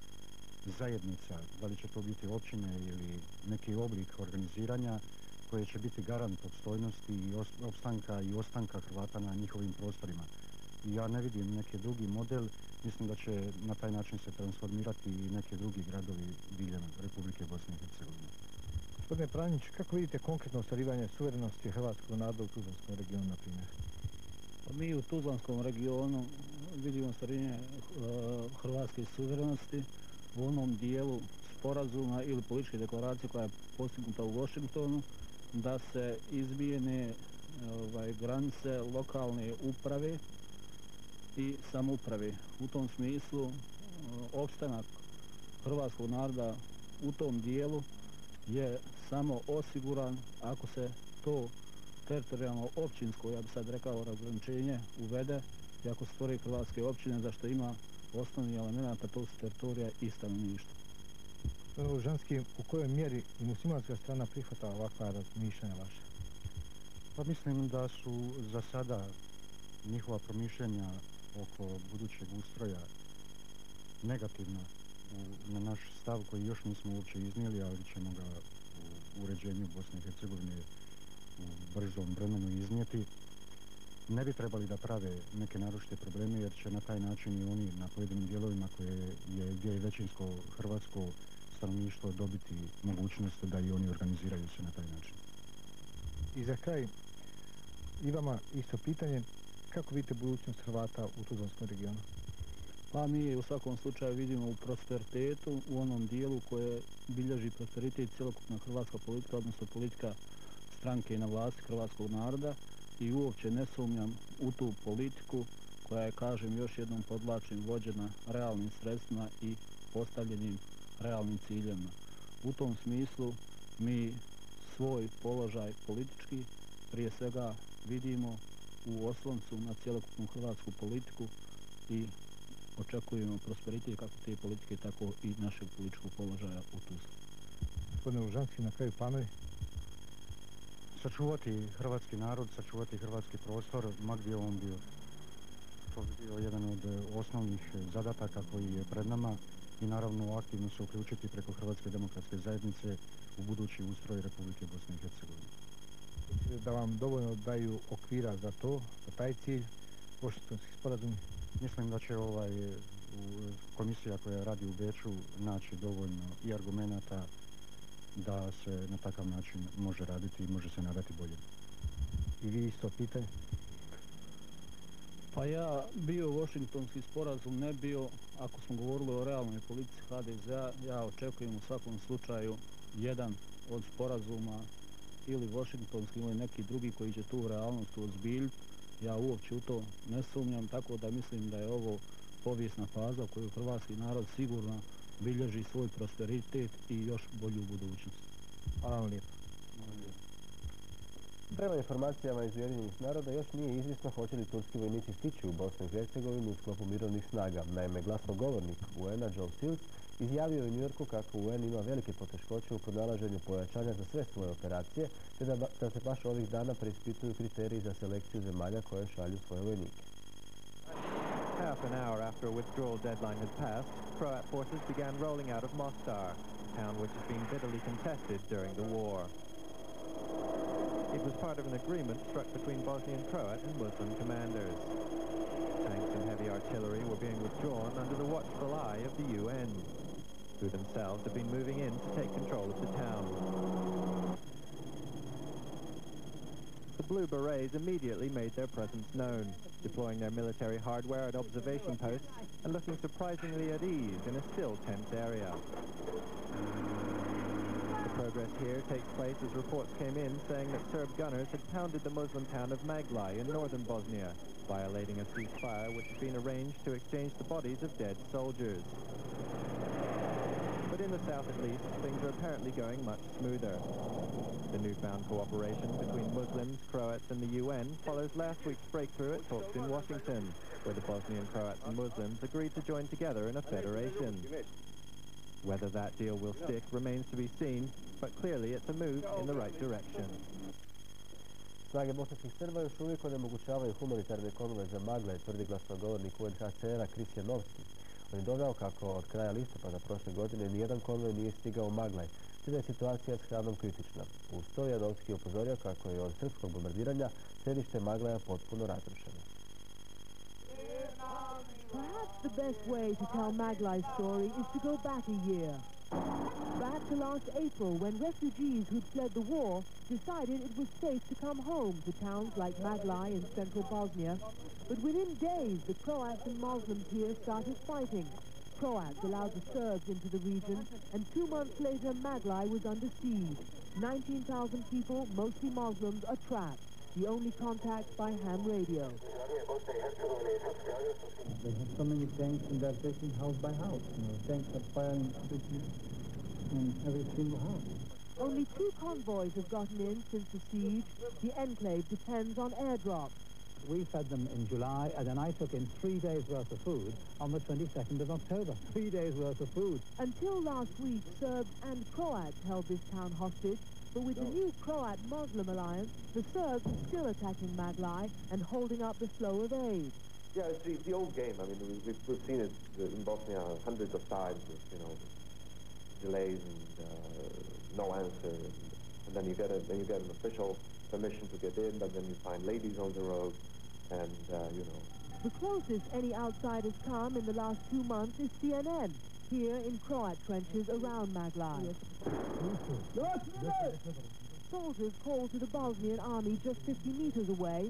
S11: zajednica, da li će to biti općine ili neki oblik organiziranja koje će biti garant opstojnosti i opstanka i ostanka Hrvata na njihovim prostorima. I ja ne vidim neki drugi model, mislim da će na taj način se transformirati i neki drugi gradovi diljem Republike Bosne i Hercegovine.
S10: Gospodine Pranjić, kako vidite konkretno ostvarivanje suverenosti hrvatskog naroda u Tuzlanskom regionu, na primjer?
S12: Pa mi u Tuzlanskom regionu vidimo ostvarenje uh, hrvatske suverenosti u onom dijelu sporazuma ili političke deklaracije koja je postignuta u Washingtonu, da se izmijene ovaj, granice lokalne uprave i samouprave. U tom smislu uh, opstanak hrvatskog naroda u tom dijelu je samo osiguran ako se to teritorijalno općinsko, ja bi sad rekao, razgraničenje uvede i ako stvori hrvatske općine, za što ima osnovni element, a to su teritorija i stanovništvo.
S10: Lužanski, u kojoj mjeri i muslimanska strana prihvata ovakva razmišljanja vaša?
S11: Pa mislim da su za sada njihova promišljenja oko budućeg ustroja negativna u, na naš stav koji još nismo uopće iznijeli, ali ćemo ga u uređenju Bosne i Hercegovine u brzom vremenu iznijeti. Ne bi trebali da prave neke naročite probleme, jer će na taj način i oni na pojedinim dijelovima koje je, gdje je većinsko hrvatsko stanovništvo dobiti mogućnost da i oni organiziraju se na taj način.
S10: I za kraj, i vama isto pitanje, kako vidite budućnost Hrvata u Tuzlanskom regionu?
S12: Pa mi u svakom slučaju vidimo u prosperitetu, u onom dijelu koje bilježi prosperitet cjelokupna hrvatska politika, odnosno politika stranke na vlasti hrvatskog naroda, i uopće ne sumnjam u tu politiku koja je, kažem još jednom podvlačim, vođena realnim sredstvima i postavljenim realnim ciljevima. U tom smislu mi svoj položaj politički prije svega vidimo u osloncu na cjelokupnu hrvatsku politiku i očekujemo prosperitet kako te politike, tako i našeg političkog položaja u Tuzli.
S10: Gospodine Lužanski, na kraju planovi?
S11: Sačuvati hrvatski narod, sačuvati hrvatski prostor, ma gdje on bio. To bi bio jedan od osnovnih zadataka koji je pred nama i naravno aktivno se uključiti preko Hrvatske demokratske zajednice u budući ustroj Republike Bosne i Hercegovine.
S10: Da vam dovoljno daju okvira za to, za taj cilj, Washingtonski sporazum?
S11: Mislim da će ovaj komisija koja radi u Beču naći dovoljno i argumenata da se na takav način može raditi i može se nadati bolje.
S10: I vi isto pitanje?
S12: Pa ja bio Washingtonski sporazum, ne bio, ako smo govorili o realnoj politici ha de ze a, ja očekujem u svakom slučaju jedan od sporazuma ili Washingtonski ili neki drugi koji će tu realnost ozbiljiti. Ja uopće u to ne sumnjam, tako da mislim da je ovo povijesna faza u kojoj hrvatski narod sigurno bilježi svoj prosperitet i još bolju budućnost.
S10: Hvala vam lijepo. Prema informacijama iz Ujedinjenih naroda još nije izvjesno hoće li turski vojnici stići u Bosnu i Hercegovinu u sklopu mirovnih snaga. Naime, glasnogovornik U N-a Joe Sills izjavio je u Njujorku kako U N ima velike poteškoće u pronalaženju pojačanja za sve svoje operacije, te da, da se baš ovih dana preispituju kriteriji za selekciju zemalja koje šalju svoje vojnike.
S13: Half an hour after a withdrawal deadline had passed, Croat forces began rolling out of Mostar, a town which has been bitterly contested during the war. It was part of an agreement struck between Bosnian Croat and Muslim commanders. Tanks and heavy artillery were being withdrawn under the watchful eye of the U N, who themselves have been moving in to take control of the town. The Blue Berets immediately made their presence known, deploying their military hardware at observation posts and looking surprisingly at ease in a still tense area. The progress here takes place as reports came in saying that Serb gunners had pounded the Muslim town of Maglaj in northern Bosnia, violating a ceasefire which had been arranged to exchange the bodies of dead soldiers. But in the south at least, things are apparently going much smoother. The newfound cooperation between Muslims, Croats, Croats in the U N follows last week's breakthrough at talks in Washington, where the Bosnian Croats and Muslims agreed to join together in a federation. Whether that deal will stick remains to be seen, but clearly it's a move in the right direction.
S6: Snage bosanskih Srba još uvijek onemogućavaju humanitarne konvoje za Maglaj, tvrdi glasnogovornik U N H C R-a Kristijan Novski. On je dodao kako od kraja listopada prošle godine nijedan konvoj nije stigao u Maglaj, te da je situacija s hranom kritična. Uz to je Novski upozorio kako je od srpskog bombardiranja središte Maglaja potpuno razrušeno.
S14: Perhaps the best way to tell Maglai's story is to go back a year. Back to last April, when refugees who'd fled the war decided it was safe to come home to towns like Maglaj in central Bosnia. But within days, the Croats and Muslims here started fighting. Croats allowed the Serbs into the region, and two months later, Maglaj was under siege. nineteen thousand people, mostly Muslims, are trapped. The only contact by ham radio.
S15: They have so many tanks and they're taking house by house. You know, tanks are firing in every single house.
S14: Only two convoys have gotten in since the siege. The enclave depends on airdrops.
S12: We fed them in July, and then I took in three days' worth of food on the twenty-second of October. Three days' worth of food.
S14: Until last week, Serbs and Croats held this town hostage. But with the new Croat-Muslim alliance, the Serbs are still attacking Maglaj and holding up the flow of aid.
S16: Yeah, it's the, it's the old game. I mean, we've, we've seen it in Bosnia hundreds of times, with, you know, delays and uh, no answer. And, and then you get a, then you get an official permission to get in, but then you find ladies on the road, and, uh, you know.
S14: The closest any outsiders come in the last two months is C N N, here in Croat trenches around Maglaj. Soldiers called to the Bosnian army just fifty meters away,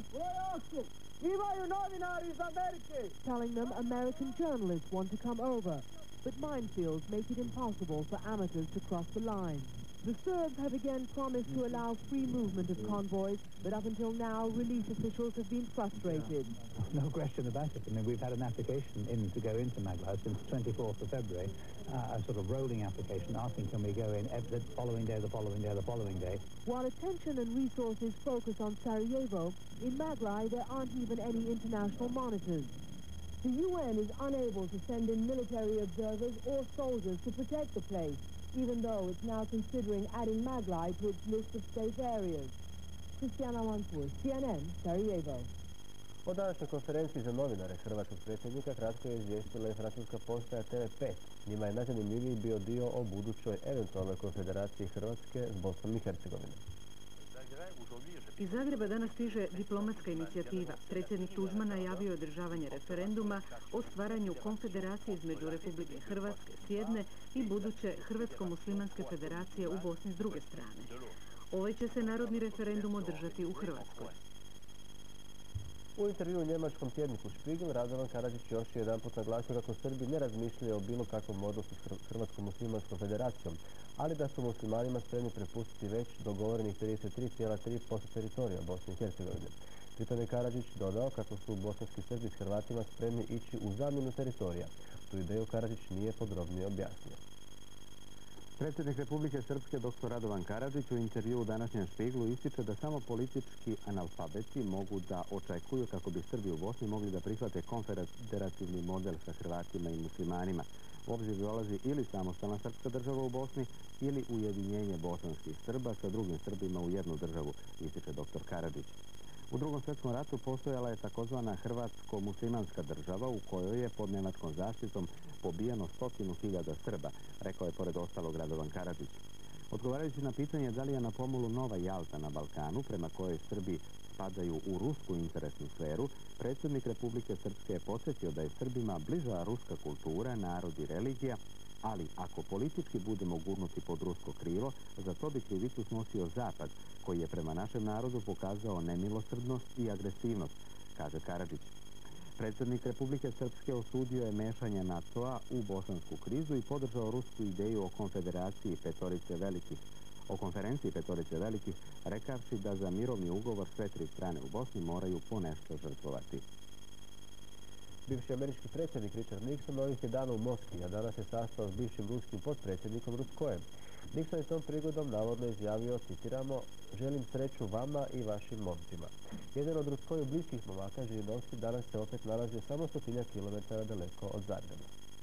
S14: telling them American journalists want to come over, but minefields make it impossible for amateurs to cross the line. The Serbs have again promised to allow free movement of convoys, but up until now, relief officials have been frustrated.
S12: No question about it. I mean, we've had an application in to go into Maglaj since twenty-fourth of February, uh, a sort of rolling application asking can we go in the following day, the following day, the following day.
S14: While attention and resources focus on Sarajevo, in Maglaj there aren't even any international monitors. The U N is unable to send in military observers or soldiers to protect the place, even though it's now considering adding Maglaj to its list of safe areas. Kristijana Manfur, C N N, Sarajevo.
S6: O današnjoj konferenciji za novinare hrvatskog predsjednika kratko je izvijestila i francuska postaja T V pet. Njima je najzanimljiviji bio dio o budućoj eventualnoj konfederaciji Hrvatske s Bosnom i Hercegovinom.
S5: Iz Zagreba danas stiže diplomatska inicijativa. Predsjednik Tuđman najavio održavanje referenduma o stvaranju konfederacije između Republike Hrvatske s jedne i buduće Hrvatsko-muslimanske federacije u Bosni s druge strane. Ovaj će se narodni referendum održati u Hrvatskoj.
S6: U intervju u njemačkom tjedniku Spiegel, Radovan Karadžić još je jedanput naglasio kako Srbi ne razmišljaju o bilo kakvom odnosu s Hrvatsko-muslimanskom federacijom, ali da su muslimanima spremni prepustiti već dogovorenih trideset tri zarez tri posto teritorija Bosne i Hercegovine. Pritom je Karadžić dodao kako su bosanski Srbi s Hrvatima spremni ići u zamjenu teritorija. Tu ideju Karadžić nije podrobnije objasnio.
S17: Predsjednik Republike Srpske dr Radovan Karadžić u intervjuu u današnjem Špiglu ističe da samo politički analfabeti mogu da očekuju kako bi Srbi u Bosni mogli da prihvate konfederativni model sa Hrvatima i muslimanima. U obzir dolazi ili samostalna srpska država u Bosni ili ujedinjenje bosanskih Srba sa drugim Srbima u jednu državu, ističe dr Karadžić. U Drugom svjetskom ratu postojala je takozvana Hrvatsko-muslimanska država u kojoj je pod nemačkom zaštitom pobijeno stotinu hiljada Srba, rekao je pored ostalog Radovan Karadžić. Odgovarajući na pitanje da li je na pomolu nova Jalta na Balkanu, prema kojoj Srbi spadaju u rusku interesnu sferu, predsjednik Republike Srpske je podsjetio da je Srbima bliža ruska kultura, narod i religija, ali ako politički budemo gurnuti pod rusko krilo, za to bi krivicu snosio Zapad, koji je prema našem narodu pokazao nemilosrdnost i agresivnost, kaže Karadžić. Predsjednik Republike Srpske osudio je mešanje NATO-a u bosansku krizu i podržao rusku ideju o konfederaciji petorice velikih, o konferenciji petorice velikih, rekavši da za mirovni ugovor sve tri strane u Bosni moraju ponešto žrtvovati.
S6: Bivši američki predsjednik Richard Nixon ovih je dana u Moskvi, a danas je sastao s bivšim ruskim potpredsjednikom Ruskojem. Nixon je tom prigodom navodno izjavio, citiramo, želim sreću vama i vašim momcima. Jedan od Ruskoju bliskih momaka, Žirinovski, danas se opet nalazio samo stotinjak kilometara daleko od Zagreba.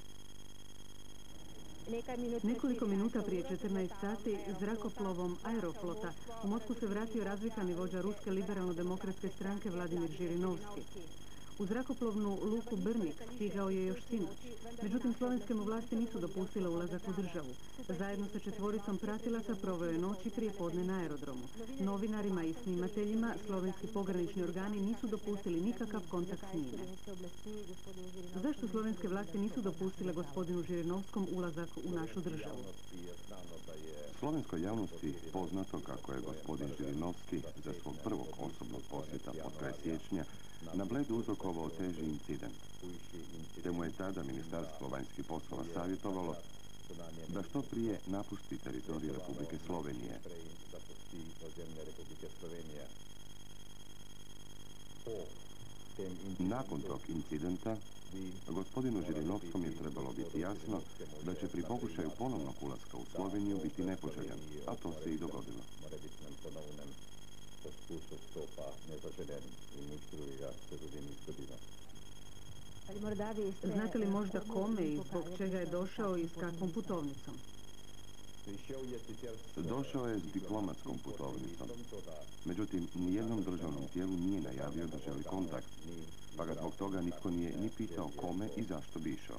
S5: Nekoliko minuta prije četrnaest sati zrakoplovom Aeroflota u Moskvu se vratio razvikani vođa Ruske liberalno-demokratske stranke Vladimir Žirinovski. U zrakoplovnu luku Brnik stigao je još sinoć. Međutim, slovenske mu vlasti nisu dopustile ulazak u državu. Zajedno sa četvoricom pratilaca proveo je noć i prije podne na aerodromu. Novinarima i snimateljima slovenski pogranični organi nisu dopustili nikakav kontakt s njime. Zašto slovenske vlasti nisu dopustile gospodinu Žirinovskom ulazak u našu državu?
S4: Slovenskoj javnosti poznato kako je gospodin Žirinovski za svog prvog osobnog posjeta pod kraj siječnja na Bledu uzrokovao teži incident, te mu je tada Ministarstvo vanjskih poslova savjetovalo da što prije napusti teritorij Republike Slovenije. Nakon tog incidenta, gospodinu Žirinovskom je trebalo biti jasno da će pri pokušaju ponovnog ulaska u Sloveniju biti nepoželjan, a to se i dogodilo.
S5: Znate li možda kome i zbog čega je došao i s kakvom putovnicom?
S4: Došao je s diplomatskom putovnicom. Međutim, nijednom državnom tijelu nije najavio da želi kontakt, pa ga zbog toga nitko nije ni pitao kome i zašto bi išao.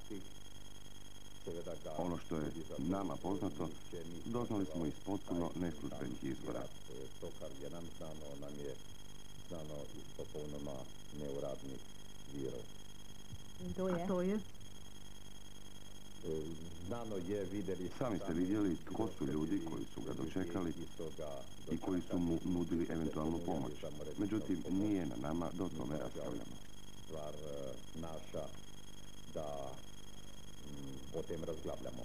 S4: Ono što je nama poznato, doznali smo iz potpuno neslužbenih izvora.
S18: To, kar je nam znano, nam je znano iz popolnoma neuradnih virov.
S5: A to je?
S18: Znano je, vidjeli...
S4: Sami ste vidjeli tko su ljudi koji su ga dočekali i koji su mu nudili eventualnu pomoć. Međutim, nije na nama da o tome raspravljamo.
S18: Stvar naša da o tem razglabljamo.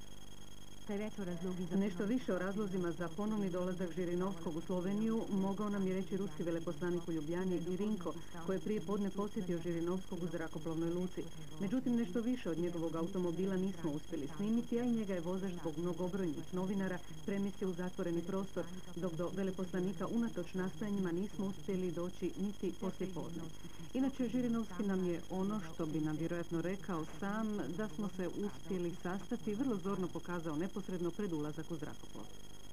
S5: Nešto više o razlozima za ponovni dolazak Žirinovskog u Sloveniju mogao nam je reći ruski veleposlanik u Ljubljani Irinko, koji je prije podne posjetio Žirinovskog u zrakoplovnoj luci. Međutim, nešto više od njegovog automobila nismo uspjeli snimiti, a i njega je vozač zbog mnogobrojnih novinara premjestio u zatvoreni prostor, dok do veleposlanika unatoč nastojanjima nismo uspjeli doći niti poslije podne. Inače, Žirinovski nam je ono što bi nam vjerojatno rekao sam, da smo se uspjeli sastati, vrlo zorno pokazao neposredno pred ulazak u zrakoplov.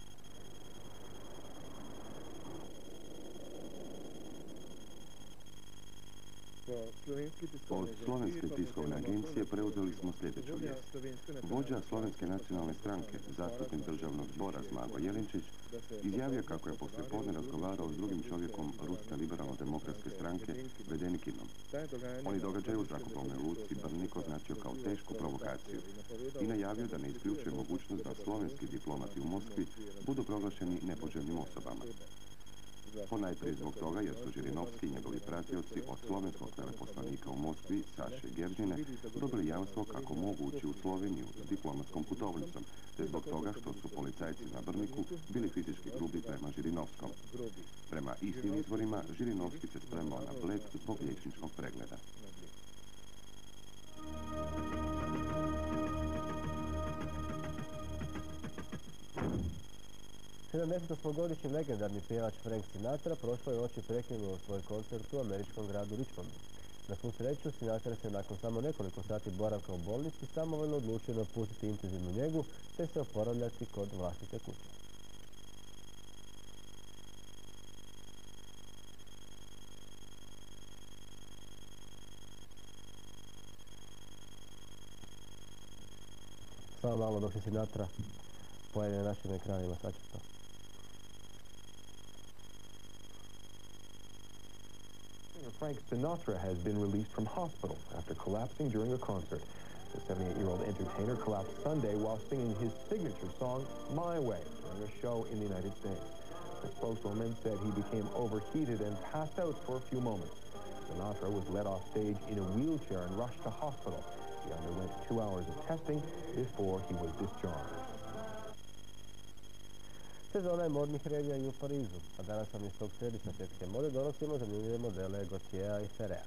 S4: Od Slovenske tiskovne agencije preuzeli smo sljedeću vijest. Vođa Slovenske nacionalne stranke, zastupnik državnog zbora Zmago Jelinčić, izjavio kako je poslijepodne razgovarao s drugim čovjekom Ruske liberalno-demokratske stranke Vedenikinom. On je događaj u zrakoplovnoj luci Brnik označio kao tešku provokaciju i najavio da ne isključuje mogućnost da slovenski diplomati u Moskvi budu proglašeni nepoželjnim osobama. Ponajprije zbog toga jer su Žirinovski i njegovi pratioci od slovenskog veleposlanika u Moskvi, Saše Geržine, dobili jamstvo kako mogu ući u Sloveniju s diplomatskom putovnicom, te zbog toga što su policajci na Brniku bili fizički grubi prema Žirinovskom. Prema istim izvorima, Žirinovski se spremao na Bled zbog liječničkog pregleda.
S6: sedamdesetosmogodišnji legendarni pjevač Frank Sinatra prošle noći prekinuo svoj koncert u američkom gradu Richmondu. Na svu sreću, Sinatra se nakon samo nekoliko sati boravka u bolnici samovoljno odlučio napustiti intenzivnu njegu te se oporavljati kod vlastite kuće. Samo malo dok se Sinatra pojavi na našim ekranima, sad će to.
S19: Frank Sinatra has been released from hospital after collapsing during a concert. The seventy-eight-year-old entertainer collapsed Sunday while singing his signature song, My Way, during a show in the United States. The spokeswoman said he became overheated and passed out for a few moments. Sinatra was led off stage in a wheelchair and rushed to hospital. He underwent two hours of testing before he was discharged.
S6: Sezona je modnih revija i u Parizu, a danas vam iz tog središta svjetske mode donosimo zanimljive modele Gaultiera i Ferrea.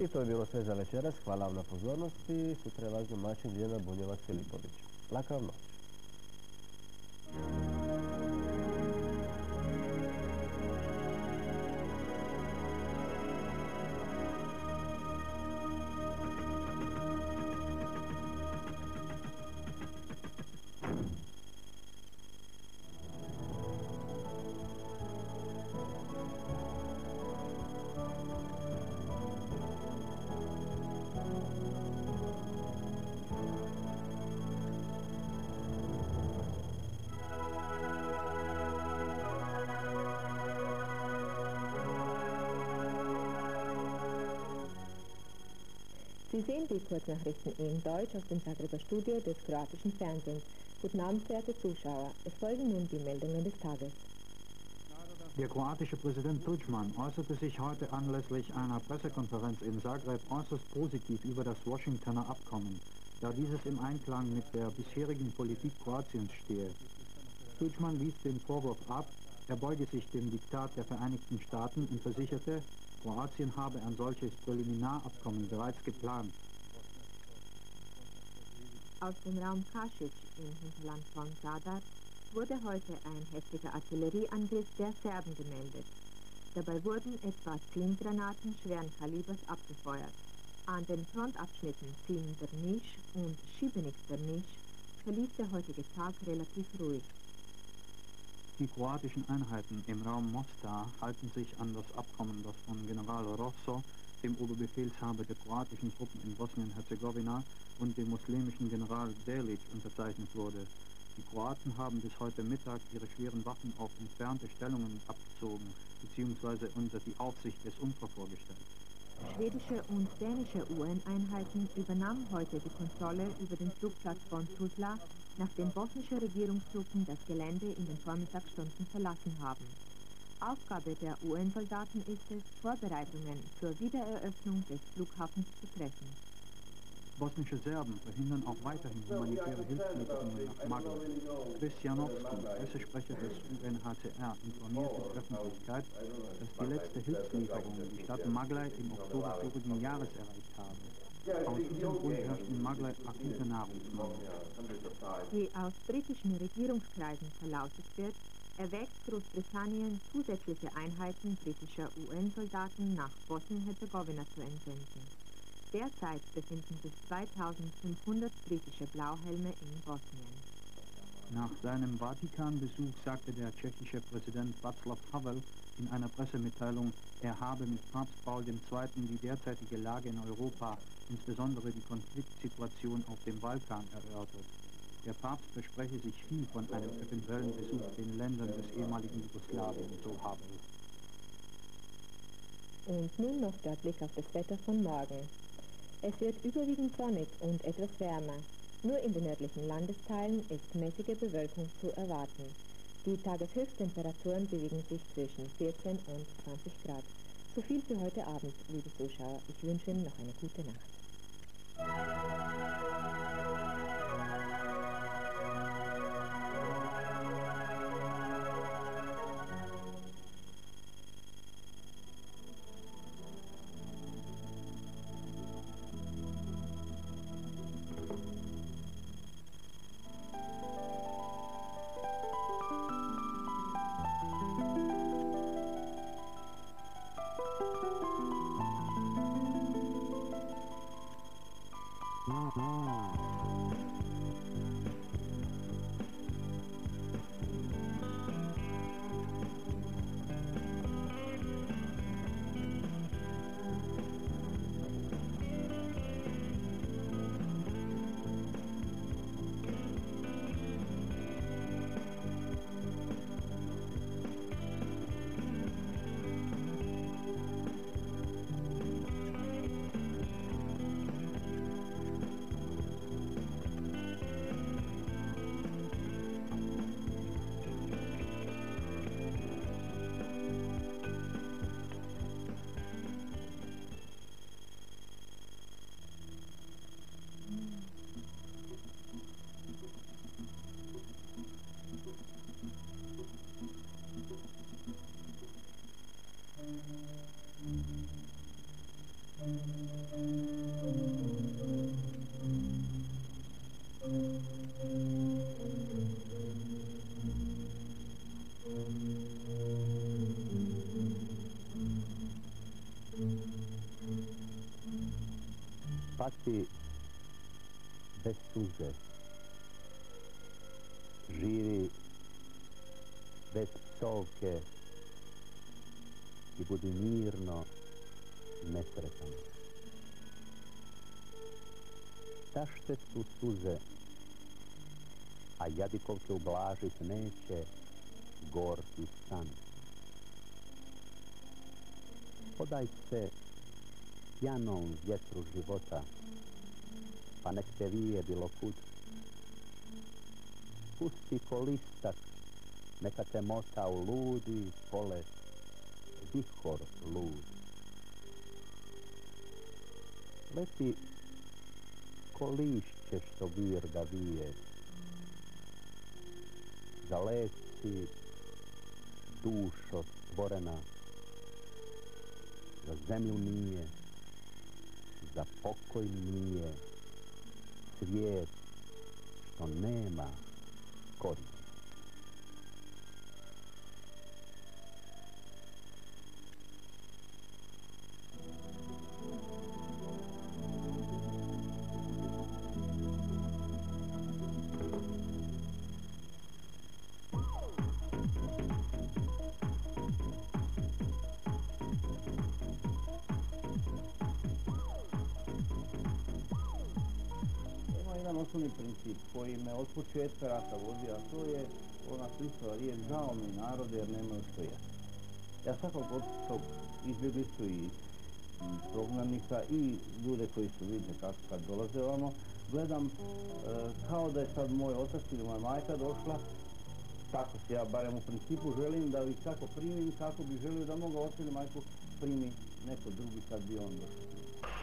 S6: I to je bilo sve za večeras. Hvala vam na pozornosti. Sutra je važno mačin Ljiljana Bunjevac-Filipović. Laka vam noć.
S20: Sie sehen die Kurznachrichten in Deutsch aus dem Zagreber Studio des kroatischen Fernsehens. Guten Abend, verehrte Zuschauer. Es folgen nun die Meldungen des Tages.
S15: Der kroatische Präsident Tudjman äußerte sich heute anlässlich einer Pressekonferenz in Zagreb äußerst positiv über das Washingtoner Abkommen, da dieses im Einklang mit der bisherigen Politik Kroatiens stehe. Tudjman wies den Vorwurf ab, er beuge sich dem Diktat der Vereinigten Staaten und versicherte, Kroatien habe ein solches Präliminarabkommen bereits geplant.
S20: Aus dem Raum Kasić im Hinterland von Zadar wurde heute ein heftiger Artillerieangriff der Serben gemeldet. Dabei wurden etwa zehn Granaten schweren Kalibers abgefeuert. An den Frontabschnitten Sin-Drniš und Šibenik-Drniš verlief der heutige Tag relativ ruhig.
S15: Die kroatischen Einheiten im Raum Mostar halten sich an das Abkommen, das von General Rosso, dem Oberbefehlshaber der kroatischen Truppen in Bosnien-Herzegowina, und dem muslimischen General Delic unterzeichnet wurde. Die Kroaten haben bis heute Mittag ihre schweren Waffen auf entfernte Stellungen abgezogen bzw. unter die Aufsicht des U N P R O vorgestellt.
S20: Schwedische und dänische U N-Einheiten übernahmen heute die Kontrolle über den Flugplatz von Tuzla, nachdem bosnische Regierungstruppen das Gelände in den Vormittagsstunden verlassen haben. Aufgabe der U N-Soldaten ist es, Vorbereitungen zur Wiedereröffnung des Flughafens zu treffen.
S15: Bosnische Serben verhindern auch weiterhin humanitäre Hilfslieferungen nach Maghreb. Christianowski, Pressesprecher des U N H C R, informierte die Öffentlichkeit, dass die letzte Hilfslieferung die Stadt Maglaj im Oktober vorigen Jahres erreicht habe. Aus diesem Grund herrscht in Maglaj akute Nahrungsmangel.
S20: Wie aus britischen Regierungskreisen verlautet wird, erwägt Großbritannien, zusätzliche Einheiten britischer U N-Soldaten nach Bosnien-Herzegowina zu entsenden. Derzeit befinden sich zweitausendfünfhundert britische Blauhelme in Bosnien.
S15: Nach seinem Vatikanbesuch sagte der tschechische Präsident Václav Havel in einer Pressemitteilung, er habe mit Papst Paul der Zweite die derzeitige Lage in Europa, insbesondere die Konfliktsituation auf dem Balkan, erörtert. Der Papst verspreche sich viel von einem eventuellen Besuch in Ländern des ehemaligen Jugoslawien, so Havel.
S20: Und nun noch der Blick auf das Wetter von morgen. Es wird überwiegend sonnig und etwas wärmer. Nur in den nördlichen Landesteilen ist mäßige Bewölkung zu erwarten. Die Tageshöchsttemperaturen bewegen sich zwischen vierzehn und zwanzig Grad. So viel für heute Abend, liebe Zuschauer. Ich wünsche Ihnen noch eine gute Nacht.
S17: Mm-hmm. Leti bez suze, živi bez psovke i budi mirno nesretan. Tašte su suze, a jadikovke ublažit neće gorki san. Podaj se pjanom vjetru života, pa nek te vije bilo kud. Pusti ko listak, neka te mota u ludi polet, vihor lud. Leti ko lišće što virga vije, za let si dušo stvorena, za zemlju nije, za pokoj nije, svijet što nema korijena.
S21: Osnovni princip koji me od početka rata vodi, a to je ona slična riječ žao mi narode jer nemaju što jesti. Ja svakog od tog izbjeglicu i prognanika i ljude koji su vidjeli kako kad dolaze ovamo, gledam e, kao da je sad moj otac ili moja majka došla, tako se ja barem u principu želim da ih tako primim, kako bi želio da moga oca ili majku primi neko drugi kad bi on došao.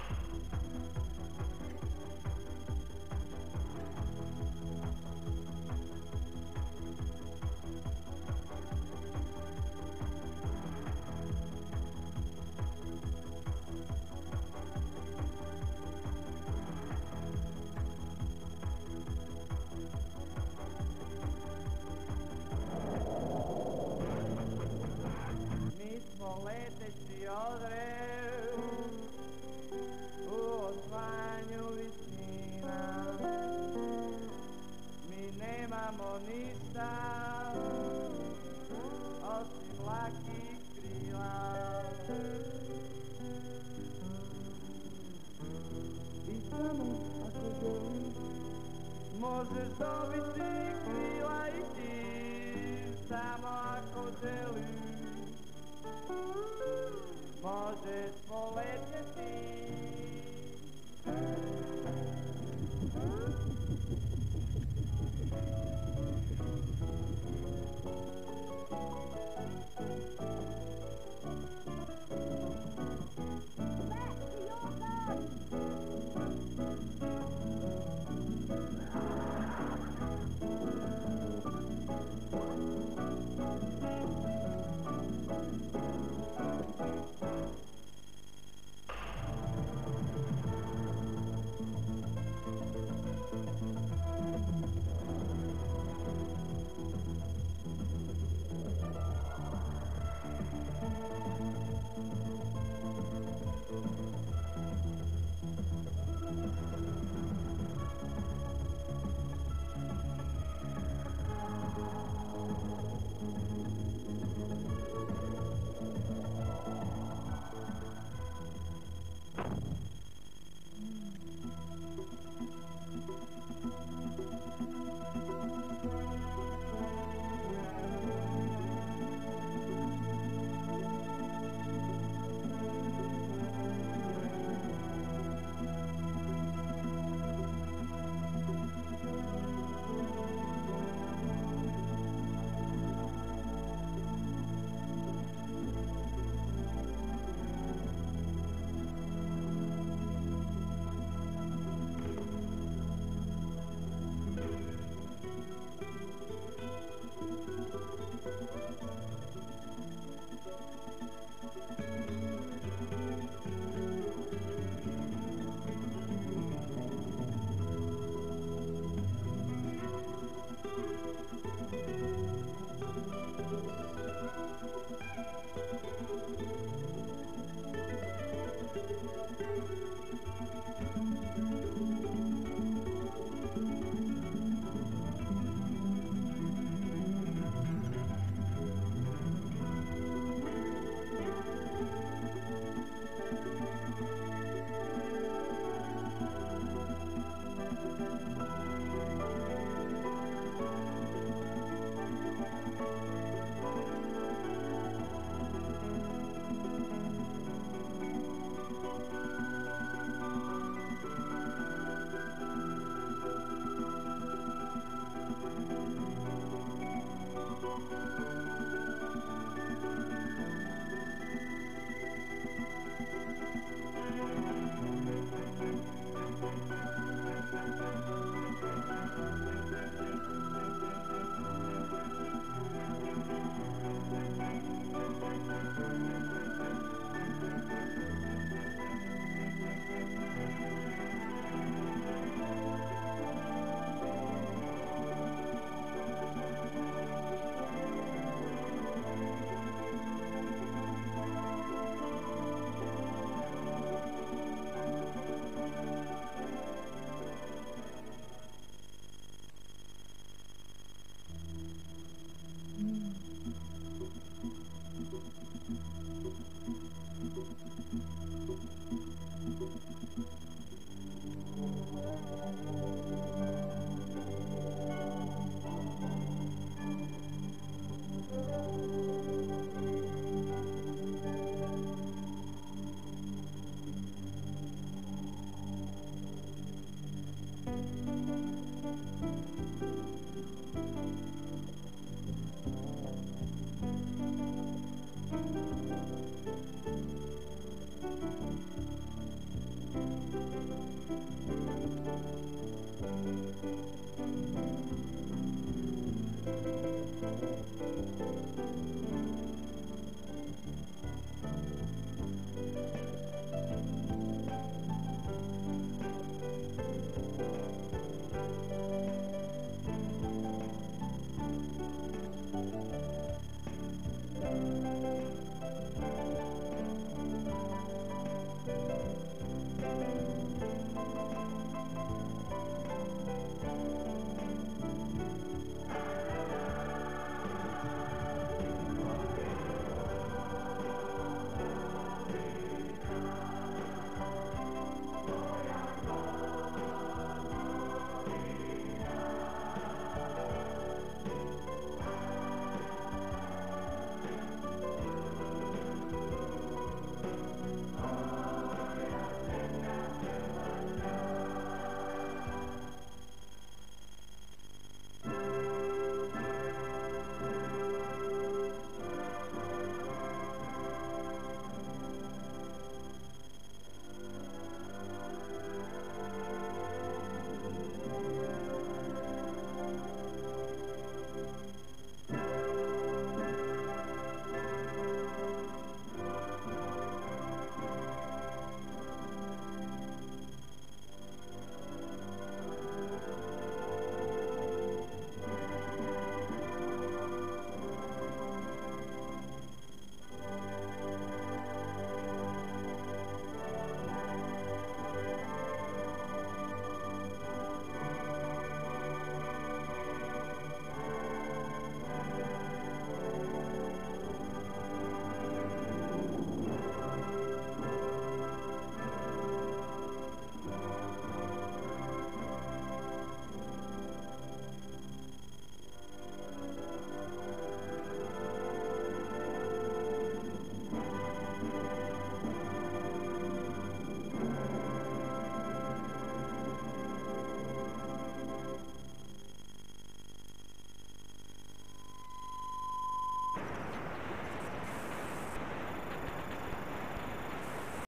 S1: Leteći odrev u osvanju visina, mi nemamo ništa osim lakih krila. I samo ako želiš, možeš dobiti krila i ti, samo ako želiš. Možeš poletjeti.